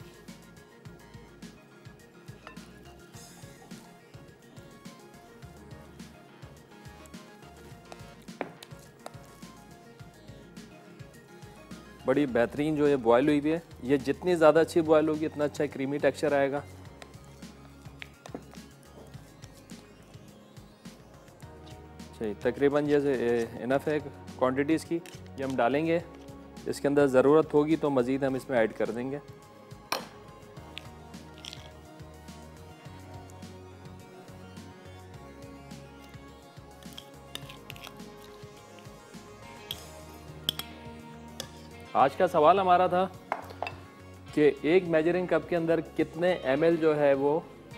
A: बड़ी बेहतरीन जो ये बॉयल हुई भी है। ये जितनी ज़्यादा अच्छी बॉयल होगी इतना अच्छा क्रीमी टेक्सचर आएगा। सही, तकरीबन जैसे इनफ है क्वांटिटी इसकी, ये हम डालेंगे। इसके अंदर ज़रूरत होगी तो मज़ीद हम इसमें ऐड कर देंगे। आज का सवाल हमारा था कि एक मेजरिंग कप के अंदर कितने एम एल जो है वो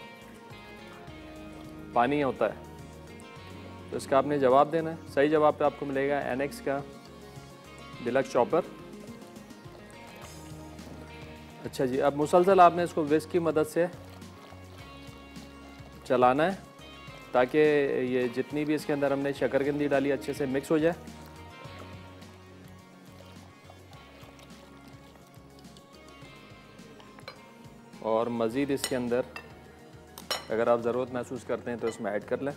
A: पानी होता है, तो इसका आपने जवाब देना है। सही जवाब पे आपको मिलेगा एनेक्स का डिलक्स चॉपर। अच्छा जी, अब मुसलसल आपने इसको विस्क की मदद से चलाना है ताकि ये जितनी भी इसके अंदर हमने शकरकंदी डाली अच्छे से मिक्स हो जाए। और मज़ीद इसके अंदर अगर आप ज़रूरत महसूस करते हैं तो इसमें ऐड कर लें।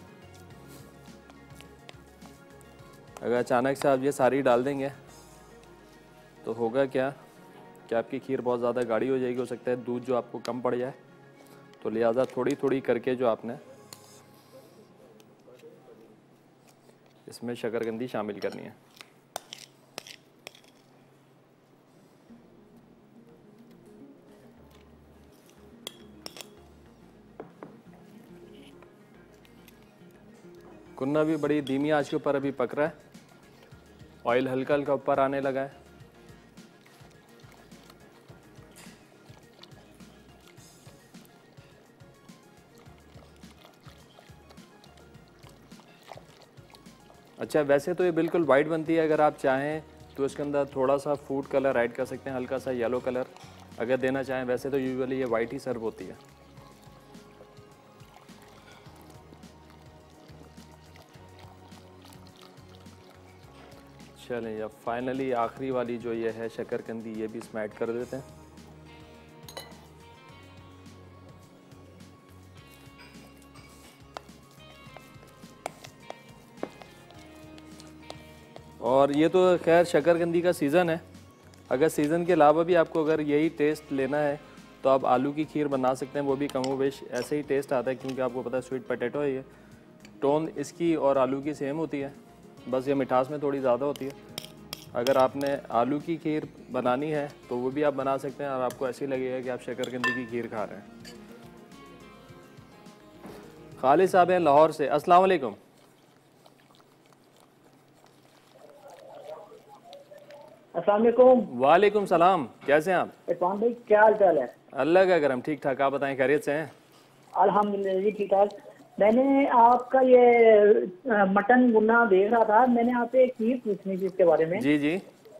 A: अगर अचानक से आप ये सारी डाल देंगे तो होगा क्या कि आपकी खीर बहुत ज़्यादा गाढ़ी हो जाएगी। हो सकता है दूध जो आपको कम पड़ जाए, तो लिहाजा थोड़ी थोड़ी करके जो आपने इसमें शकरकंदी शामिल करनी है। कुन्ना भी बड़ी धीमी आंच के ऊपर अभी पक रहा है, ऑयल हल्का हल्का ऊपर आने लगा है। अच्छा, वैसे तो ये बिल्कुल वाइट बनती है, अगर आप चाहें तो इसके अंदर थोड़ा सा फूड कलर ऐड कर सकते हैं, हल्का सा येलो कलर अगर देना चाहें। वैसे तो यूजुअली ये वाइट ही सर्व होती है। चलें, अब फाइनली आखिरी वाली जो ये है शकरकंदी, ये भी इसमें ऐड कर देते हैं। और ये तो खैर शकरकंदी का सीज़न है। अगर सीज़न के अलावा भी आपको अगर यही टेस्ट लेना है तो आप आलू की खीर बना सकते हैं, वो भी कमोबेश ऐसे ही टेस्ट आता है, क्योंकि आपको पता है स्वीट पोटैटो है ये। टोन इसकी और आलू की सेम होती है, बस ये मिठास में थोड़ी ज़्यादा होती है। अगर आपने आलू की खीर बनानी है तो वो भी आप बना सकते हैं और आपको ऐसे ही लगेगा कि आप शकरकंदी की खीर खा रहे हैं। खालिद साहब हैं लाहौर से, अस्सलाम वालेकुम।
G: अस्सलाम वालेकुम।
A: वालेकुम सलाम, कैसे हैं आप?
G: इरफान भाई क्या हाल चाल है?
A: अल्लाह का करम, ठीक ठाक। आप बताएं, खैरियत से हैं?
G: अल्हम्दुलिल्लाह जी ठीक ठाक। मैंने आपका ये मटन गुन्ना देख रहा था, मैंने आपसे एक चीज पूछनी थी इसके बारे में।
A: जी जी।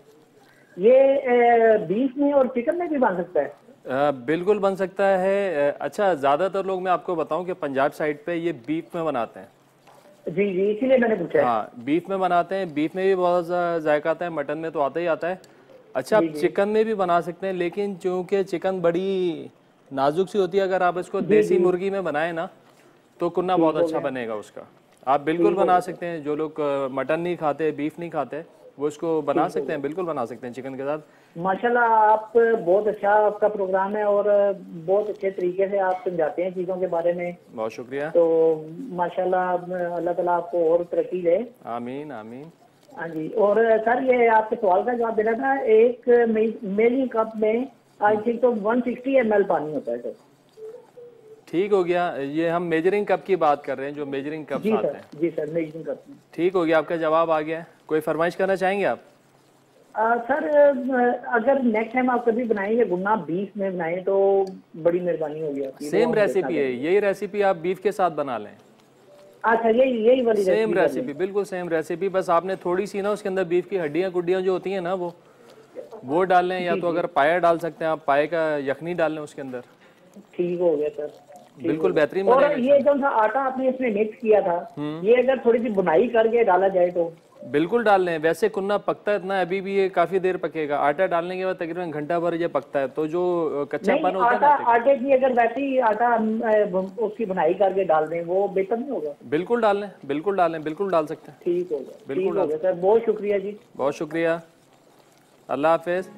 G: ये बीफ में और चिकन में भी बन सकता है?
A: आ, बिल्कुल बन सकता है। अच्छा, ज़्यादातर लोग, मैं आपको बताऊं कि पंजाब साइड पे ये बीफ में बनाते हैं।
G: जी जी, इसीलिए मैंने पूछा।
A: हाँ, बीफ में बनाते हैं। बीफ में भी बहुत जायका आता है, मटन में तो आता ही आता है। अच्छा, आप चिकन में भी बना सकते हैं, लेकिन चूँकि चिकन बड़ी नाजुक सी होती है, अगर आप इसको देसी मुर्गी में बनाए ना तो कुन्ना बहुत अच्छा बनेगा उसका। आप बिल्कुल बना सकते हैं। जो लोग मटन नहीं खाते, बीफ नहीं खाते, वो इसको बना सकते हैं, बिल्कुल बना सकते हैं चिकन के साथ।
G: माशाल्लाह, आप बहुत अच्छा आपका प्रोग्राम है और बहुत अच्छे तरीके से आप समझाते हैं चीज़ों के बारे में।
A: बहुत शुक्रिया।
G: तो माशाल्लाह, अल्लाह ताला आपको और तरक्की दे।
A: आमीन आमीन।
G: हाँ जी। और सर, ये आपके सवाल का जवाब देना था। एक मेलिंग कप में आई थिंक तो वन सिक्सटी एम एल पानी होता है सर।
A: ठीक हो गया। ये हम मेजरिंग कप की बात कर रहे हैं, जो मेजरिंग कप आते हैं।
G: जी सर, मेजरिंग कप। ठीक
A: हो गया, आपका जवाब आ गया। कोई फरमाइश करना चाहेंगे आप?
G: आ, सर, अगर नेक्स्ट टाइम आप कभी बनाएंगे गुन्ना बीफ में बनाए तो बड़ी मेहरबानी होगी आपकी।
A: सेम रेसिपी है, यही रेसिपी आप बीफ के साथ बना लें।
G: अच्छा, यही यही वाली
A: सेम रेसिपी, बिल्कुल सेम रेसिपी। बस आपने थोड़ी सी ना उसके अंदर बीफ की हड्डियां गुड्डियां जो होती हैं ना, वो वो डाल लें, या तो अगर पाया डाल सकते हैं आप, पाए का यखनी डाल लें उसके अंदर।
G: ठीक हो गया सर,
A: बिल्कुल बेहतरीन।
G: और ये जो सा आटा आपने इसमें मिक्स किया था, ये अगर थोड़ी सी बुनाई करके डाला जाए तो? बिल्कुल डाल लें। वैसे कुन्ना पकता है इतना, अभी भी ये काफी देर पकेगा। आटा डालने के बाद तकरीबन घंटा भर ये पकता है, तो जो कच्चापन होता है ना, आटे की अगर वैसे ही आटा उसकी बुनाई करके डाल दें वो बेहतर नहीं होगा? बिल्कुल डाल लें, बिल्कुल डाल लें, बिल्कुल डाल सकते हैं। ठीक होगा, बिल्कुल होगा सर। बहुत शुक्रिया जी, बहुत शुक्रिया। अल्लाह हाफिज।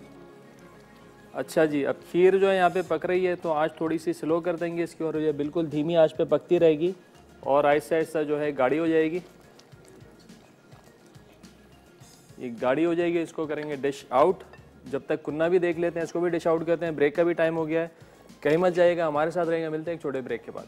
G: अच्छा जी, अब खीर जो है यहाँ पे पक रही है, तो आँच थोड़ी सी स्लो कर देंगे इसकी, और ये बिल्कुल धीमी आँच पे पकती रहेगी और आहिस्ता आहिस्ता जो है गाढ़ी हो जाएगी। ये गाढ़ी हो जाएगी, इसको करेंगे डिश आउट। जब तक कुन्ना भी देख लेते हैं, इसको भी डिश आउट करते हैं। ब्रेक का भी टाइम हो गया है, कहीं मत जाइएगा, हमारे साथ रहेंगे। मिलते हैं एक छोटे ब्रेक के बाद।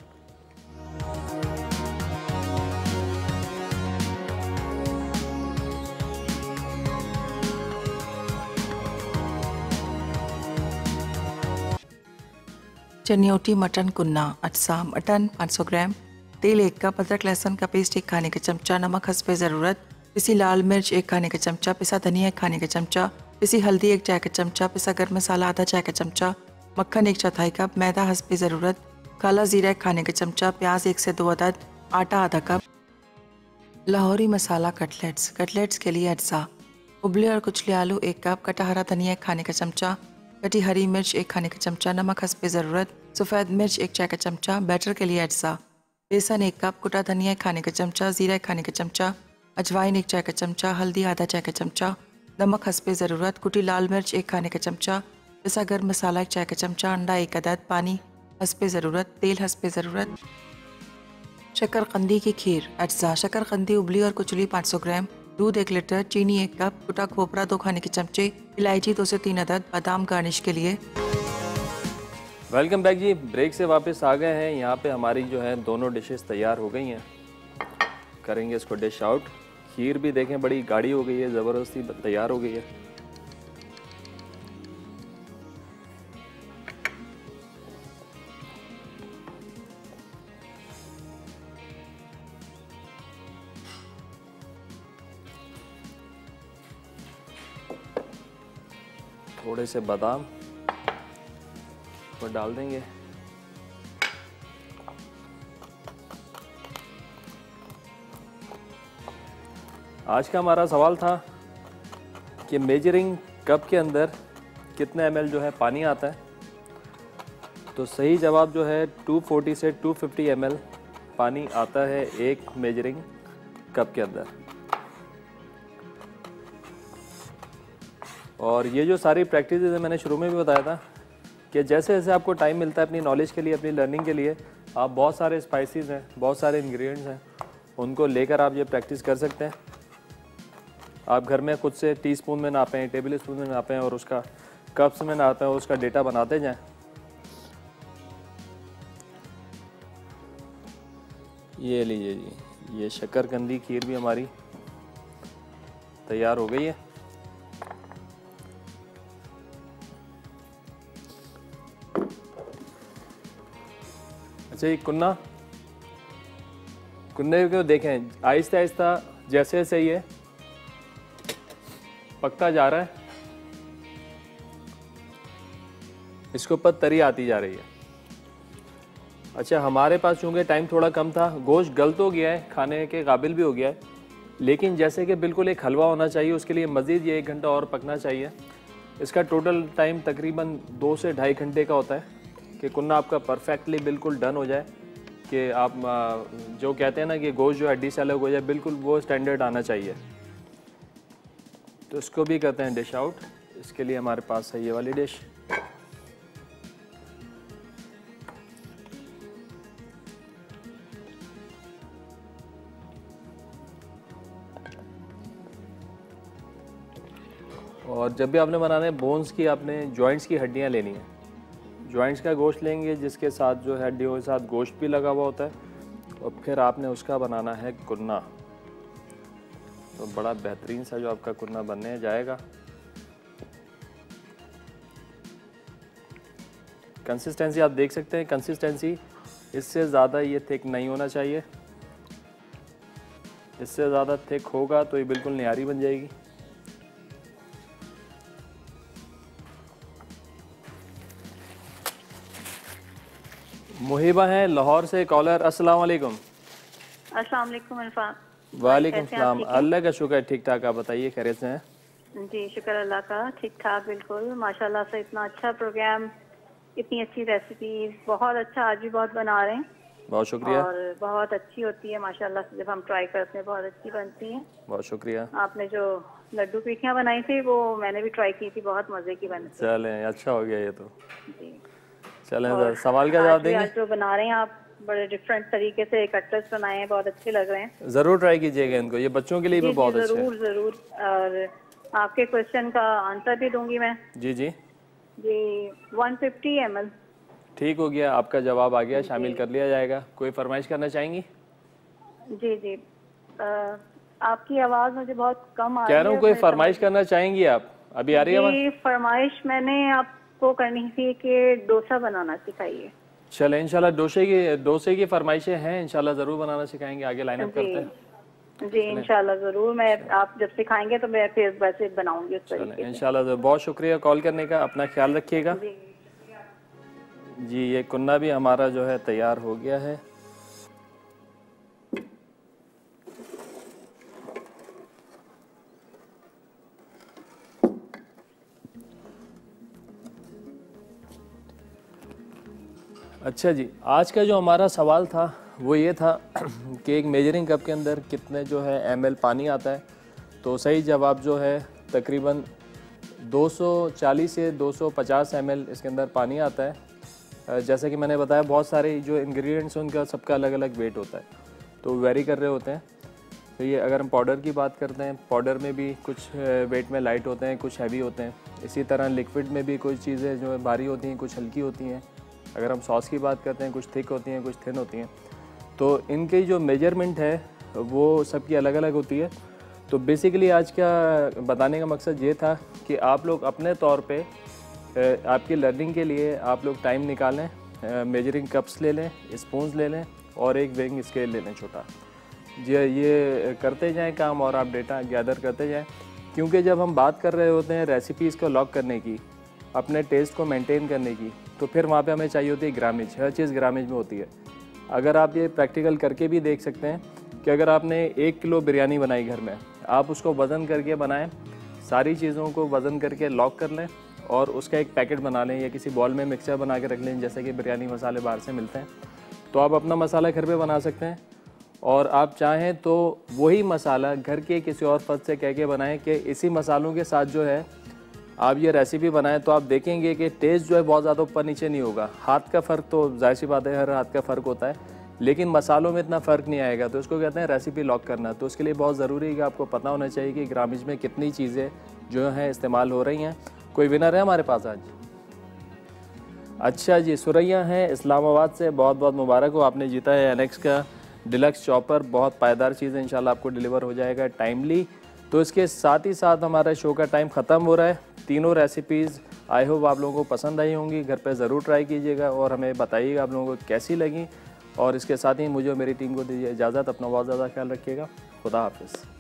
H: चनियोटी मटन कुन्ना। अज्जा मटन पाँच सौ ग्राम, तेल एक कप, अदरक लहसुन का पेस्ट एक खाने का चमचा, नमक हस्बे ज़रूरत, पिसी लाल मिर्च एक खाने का चमचा, पिसा धनिया एक खाने का चमचा, पिसी हल्दी एक चाय का चमचा, पिसा गर्म मसाला आधा चाय का चमचा, मक्खन एक चौथाई कप, मैदा हस्बे ज़रूरत, काला ज़ीरा एक खाने का चमचा, प्याज एक से दो अदद, आटा आधा कप। लाहौरी मसाला कटलेट्स। कटलेट्स के लिए अज्जा: उबले और कुचले आलू एक कप, कटा हरा धनिया एक खाने का चमचा, कटी हरी मिर्च एक खाने का चमचा, नमक हस्बे ज़रूरत, सफ़ेद मिर्च एक चाय का चमचा। बैटर के लिए अज्जा: बेसन एक कप, कुटा धनिया एक खाने का चमचा, ज़ीरा एक खाने का चमचा, अजवाइन एक चाय का चमचा, हल्दी आधा चाय का चमचा, नमक हस्बे ज़रूरत, कुटी लाल मिर्च एक खाने का चमचा, पिसा गर्म मसाला एक चाय का चमचा, अंडा एक अदद, पानी हस्बे ज़रूरत, तेल हस्बे ज़रूरत। शकरकंदी की खीर। अज्जा: शकरकंदी उबली और कुचली पाँच सौ ग्राम, दूध एक लीटर, चीनी एक कप, कुटा खोपरा दो खाने के चमचे, इलायची दो से तीन अदद, बादाम गार्निश के लिए।
A: वेलकम बैक जी, ब्रेक से वापस आ गए हैं। यहाँ पे हमारी जो है दोनों डिशेस तैयार हो गई हैं, करेंगे इसको डिश आउट। खीर भी देखें बड़ी गाढ़ी हो गई है, ज़बरदस्ती तैयार हो गई है। थोड़े से बादाम और डाल देंगे। आज का हमारा सवाल था कि मेजरिंग कप के अंदर कितने एम एल जो है पानी आता है। तो सही जवाब जो है दो सौ चालीस से दो सौ पचास एम एल पानी आता है एक मेजरिंग कप के अंदर। और ये जो सारी प्रैक्टिस है मैंने शुरू में भी बताया था कि जैसे जैसे आपको टाइम मिलता है अपनी नॉलेज के लिए, अपनी लर्निंग के लिए, आप बहुत सारे स्पाइसेस हैं, बहुत सारे इंग्रेडिएंट्स हैं, उनको लेकर आप ये प्रैक्टिस कर सकते हैं। आप घर में खुद से टीस्पून में नापें, टेबल स्पून में नापें और उसका कप्स में नापें और उसका डेटा बनाते जाएं। ये लीजिए जी, ये शक्करकंदी खीर भी हमारी तैयार हो गई है। अच्छा, ये कुन्ना कुन्ने को देखें, आहिस्ता आहिस्ता जैसे जैसे ये पकता जा रहा है, इसके ऊपर तरी आती जा रही है। अच्छा, हमारे पास चूँकि टाइम थोड़ा कम था, गोश्त गल तो गया है, खाने के काबिल भी हो गया है, लेकिन जैसे कि बिल्कुल एक हलवा होना चाहिए, उसके लिए मज़ीद ये एक घंटा और पकना चाहिए। इसका टोटल टाइम तकरीबन दो से ढाई घंटे का होता है कि कुन्ना आपका परफेक्टली बिल्कुल डन हो जाए, कि आप जो कहते हैं ना कि गोश्त जो हड्डी से अलग हो जाए, बिल्कुल वो स्टैंडर्ड आना चाहिए। तो इसको भी करते हैं डिश आउट। इसके लिए हमारे पास है ये वाली डिश। और जब भी आपने बनाना है बोन्स की, आपने जॉइंट्स की हड्डियां लेनी है। जॉइंट्स का गोश्त लेंगे जिसके साथ जो है हड्डियों के साथ गोश्त भी लगा हुआ होता है, और फिर आपने उसका बनाना है कुन्ना। तो बड़ा बेहतरीन सा जो आपका कुन्ना बनने जाएगा। कंसिस्टेंसी आप देख सकते हैं, कंसिस्टेंसी इससे ज़्यादा ये थिक नहीं होना चाहिए। इससे ज़्यादा थिक होगा तो ये बिल्कुल न्यारी बन जाएगी। मुहिबा है लाहौर से कॉलर। अस्सलाम वालेकुम।
B: अस्सलाम वालेकुम इरफान।
A: वालेकुम सलाम। अल्लाह का शुक्र, ठीक ठाक। आप बताइए, खैरियत से हैं?
B: जी शुक्र अल्लाह का, ठीक ठाक बिल्कुल माशाल्लाह से। इतना अच्छा प्रोग्राम, इतनी अच्छी रेसिपी, बहुत अच्छा। आज भी बहुत बना रहे हैं,
A: बहुत शुक्रिया।
B: और बहुत अच्छी होती है माशाल्लाह से, जब हम ट्राई करते हैं बहुत अच्छी बनती है।
A: बहुत शुक्रिया।
B: आपने जो लड्डू पीठियाँ बनाई थी वो मैंने भी ट्राई की थी, बहुत मजे की बनी थी।
A: चलें, अच्छा हो गया ये तो।
B: जी
A: चलें, सवाल का जवाब देंगे।
B: आज जो बना रहे हैं आप, बड़े डिफरेंट तरीके से कटलेट्स बनाए हैं, बहुत अच्छे लग रहे हैं।
A: जरूर ट्राई कीजिएगा इनको, ये बच्चों के लिए भी बहुत अच्छे हैं।
B: जरूर जरूर। और आपके क्वेश्चन का आंसर भी दूंगी मैं।
A: जी जी
B: जी एक सौ पचास एम एल।
A: ठीक हो गया, आपका जवाब आ गया, शामिल कर लिया जाएगा। कोई फरमाइश करना चाहेंगी?
B: जी जी आ, आपकी आवाज मुझे बहुत कम आ रही है।
A: कह रहा हूँ, कोई फरमाइश करना चाहेंगी आप? अभी आ रही है
B: जी, फरमाइश मैंने आपको करनी थी कि डोसा बनाना सिखाइए।
A: चले, इंशाल्लाह डोसे की डोसे की फरमाइशें हैं, इंशाल्लाह जरूर बनाना सिखाएंगे। आगे लाइन अप करते हैं।
B: जी इंशाल्लाह जरूर। मैं आप जब सिखाएंगे तो मैं फिर वैसे बनाऊंगी उस तरीके से।
A: इंशाल्लाह। बहुत शुक्रिया कॉल करने का, अपना ख्याल रखिएगा। जी, ये कुन्ना भी हमारा जो है तैयार हो गया है। अच्छा जी, आज का जो हमारा सवाल था वो ये था कि एक मेजरिंग कप के अंदर कितने जो है एम एल पानी आता है। तो सही जवाब जो है तकरीबन दो सौ चालीस से दो सौ पचास एम एल इसके अंदर पानी आता है। जैसे कि मैंने बताया, बहुत सारे जो इंग्रेडिएंट्स हैं उनका सबका अलग अलग वेट होता है, तो वेरी कर रहे होते हैं। तो ये अगर हम पाउडर की बात करते हैं, पाउडर में भी कुछ वेट में लाइट होते हैं, कुछ हैवी होते हैं। इसी तरह लिक्विड में भी कुछ चीज़ें जो है भारी होती हैं, कुछ हल्की होती हैं। अगर हम सॉस की बात करते हैं, कुछ थिक होती हैं, कुछ थिन होती हैं। तो इनकी जो मेजरमेंट है वो सबकी अलग अलग होती है। तो बेसिकली आज का बताने का मकसद ये था कि आप लोग अपने तौर पे आपकी लर्निंग के लिए आप लोग टाइम निकालें, मेजरिंग कप्स ले लें, स्पून्स ले लें और एक वेइंग स्केल ले लें छोटा। ये ये करते जाएं काम और आप डेटा गैदर करते जाएं, क्योंकि जब हम बात कर रहे होते हैं रेसिपीज़ को लॉक करने की, अपने टेस्ट को मेंटेन करने की, तो फिर वहाँ पे हमें चाहिए होती है ग्रामेज। हर चीज़ ग्रामेज में होती है। अगर आप ये प्रैक्टिकल करके भी देख सकते हैं कि अगर आपने एक किलो बिरयानी बनाई घर में, आप उसको वज़न करके बनाएं, सारी चीज़ों को वज़न करके लॉक कर लें और उसका एक पैकेट बना लें या किसी बॉल में मिक्सचर बना के रख लें, जैसे कि बिरयानी मसाले बाहर से मिलते हैं। तो आप अपना मसाला घर पे बना सकते हैं और आप चाहें तो वही मसाला घर के किसी और फर्द से कह के बनाएं कि इसी मसालों के साथ जो है आप ये रेसिपी बनाएं, तो आप देखेंगे कि टेस्ट जो है बहुत ज़्यादा ऊपर नीचे नहीं होगा। हाथ का फ़र्क तो जाहिर सी बात है, हर हाथ का फ़र्क होता है, लेकिन मसालों में इतना फ़र्क नहीं आएगा। तो इसको कहते हैं रेसिपी लॉक करना। तो उसके लिए बहुत ज़रूरी है कि आपको पता होना चाहिए कि ग्रामेज में कितनी चीज़ें जो हैं इस्तेमाल हो रही हैं। कोई विनर है हमारे पास आज? अच्छा जी, सुरैया हैं इस्लामाबाद से, बहुत बहुत मुबारक हो, आपने जीता है एनेक्स का डिलक्स चॉपर। बहुत पायदार चीज़ है, इंशाल्लाह आपको डिलीवर हो जाएगा टाइमली। तो इसके साथ ही साथ हमारा शो का टाइम ख़त्म हो रहा है। तीनों रेसिपीज़ आई होप आप लोगों को पसंद आई होंगी। घर पे ज़रूर ट्राई कीजिएगा और हमें बताइएगा आप लोगों को कैसी लगी। और इसके साथ ही मुझे और मेरी टीम को दीजिए इजाज़त। अपना बहुत ज़्यादा ख्याल रखिएगा। खुदा हाफिज़।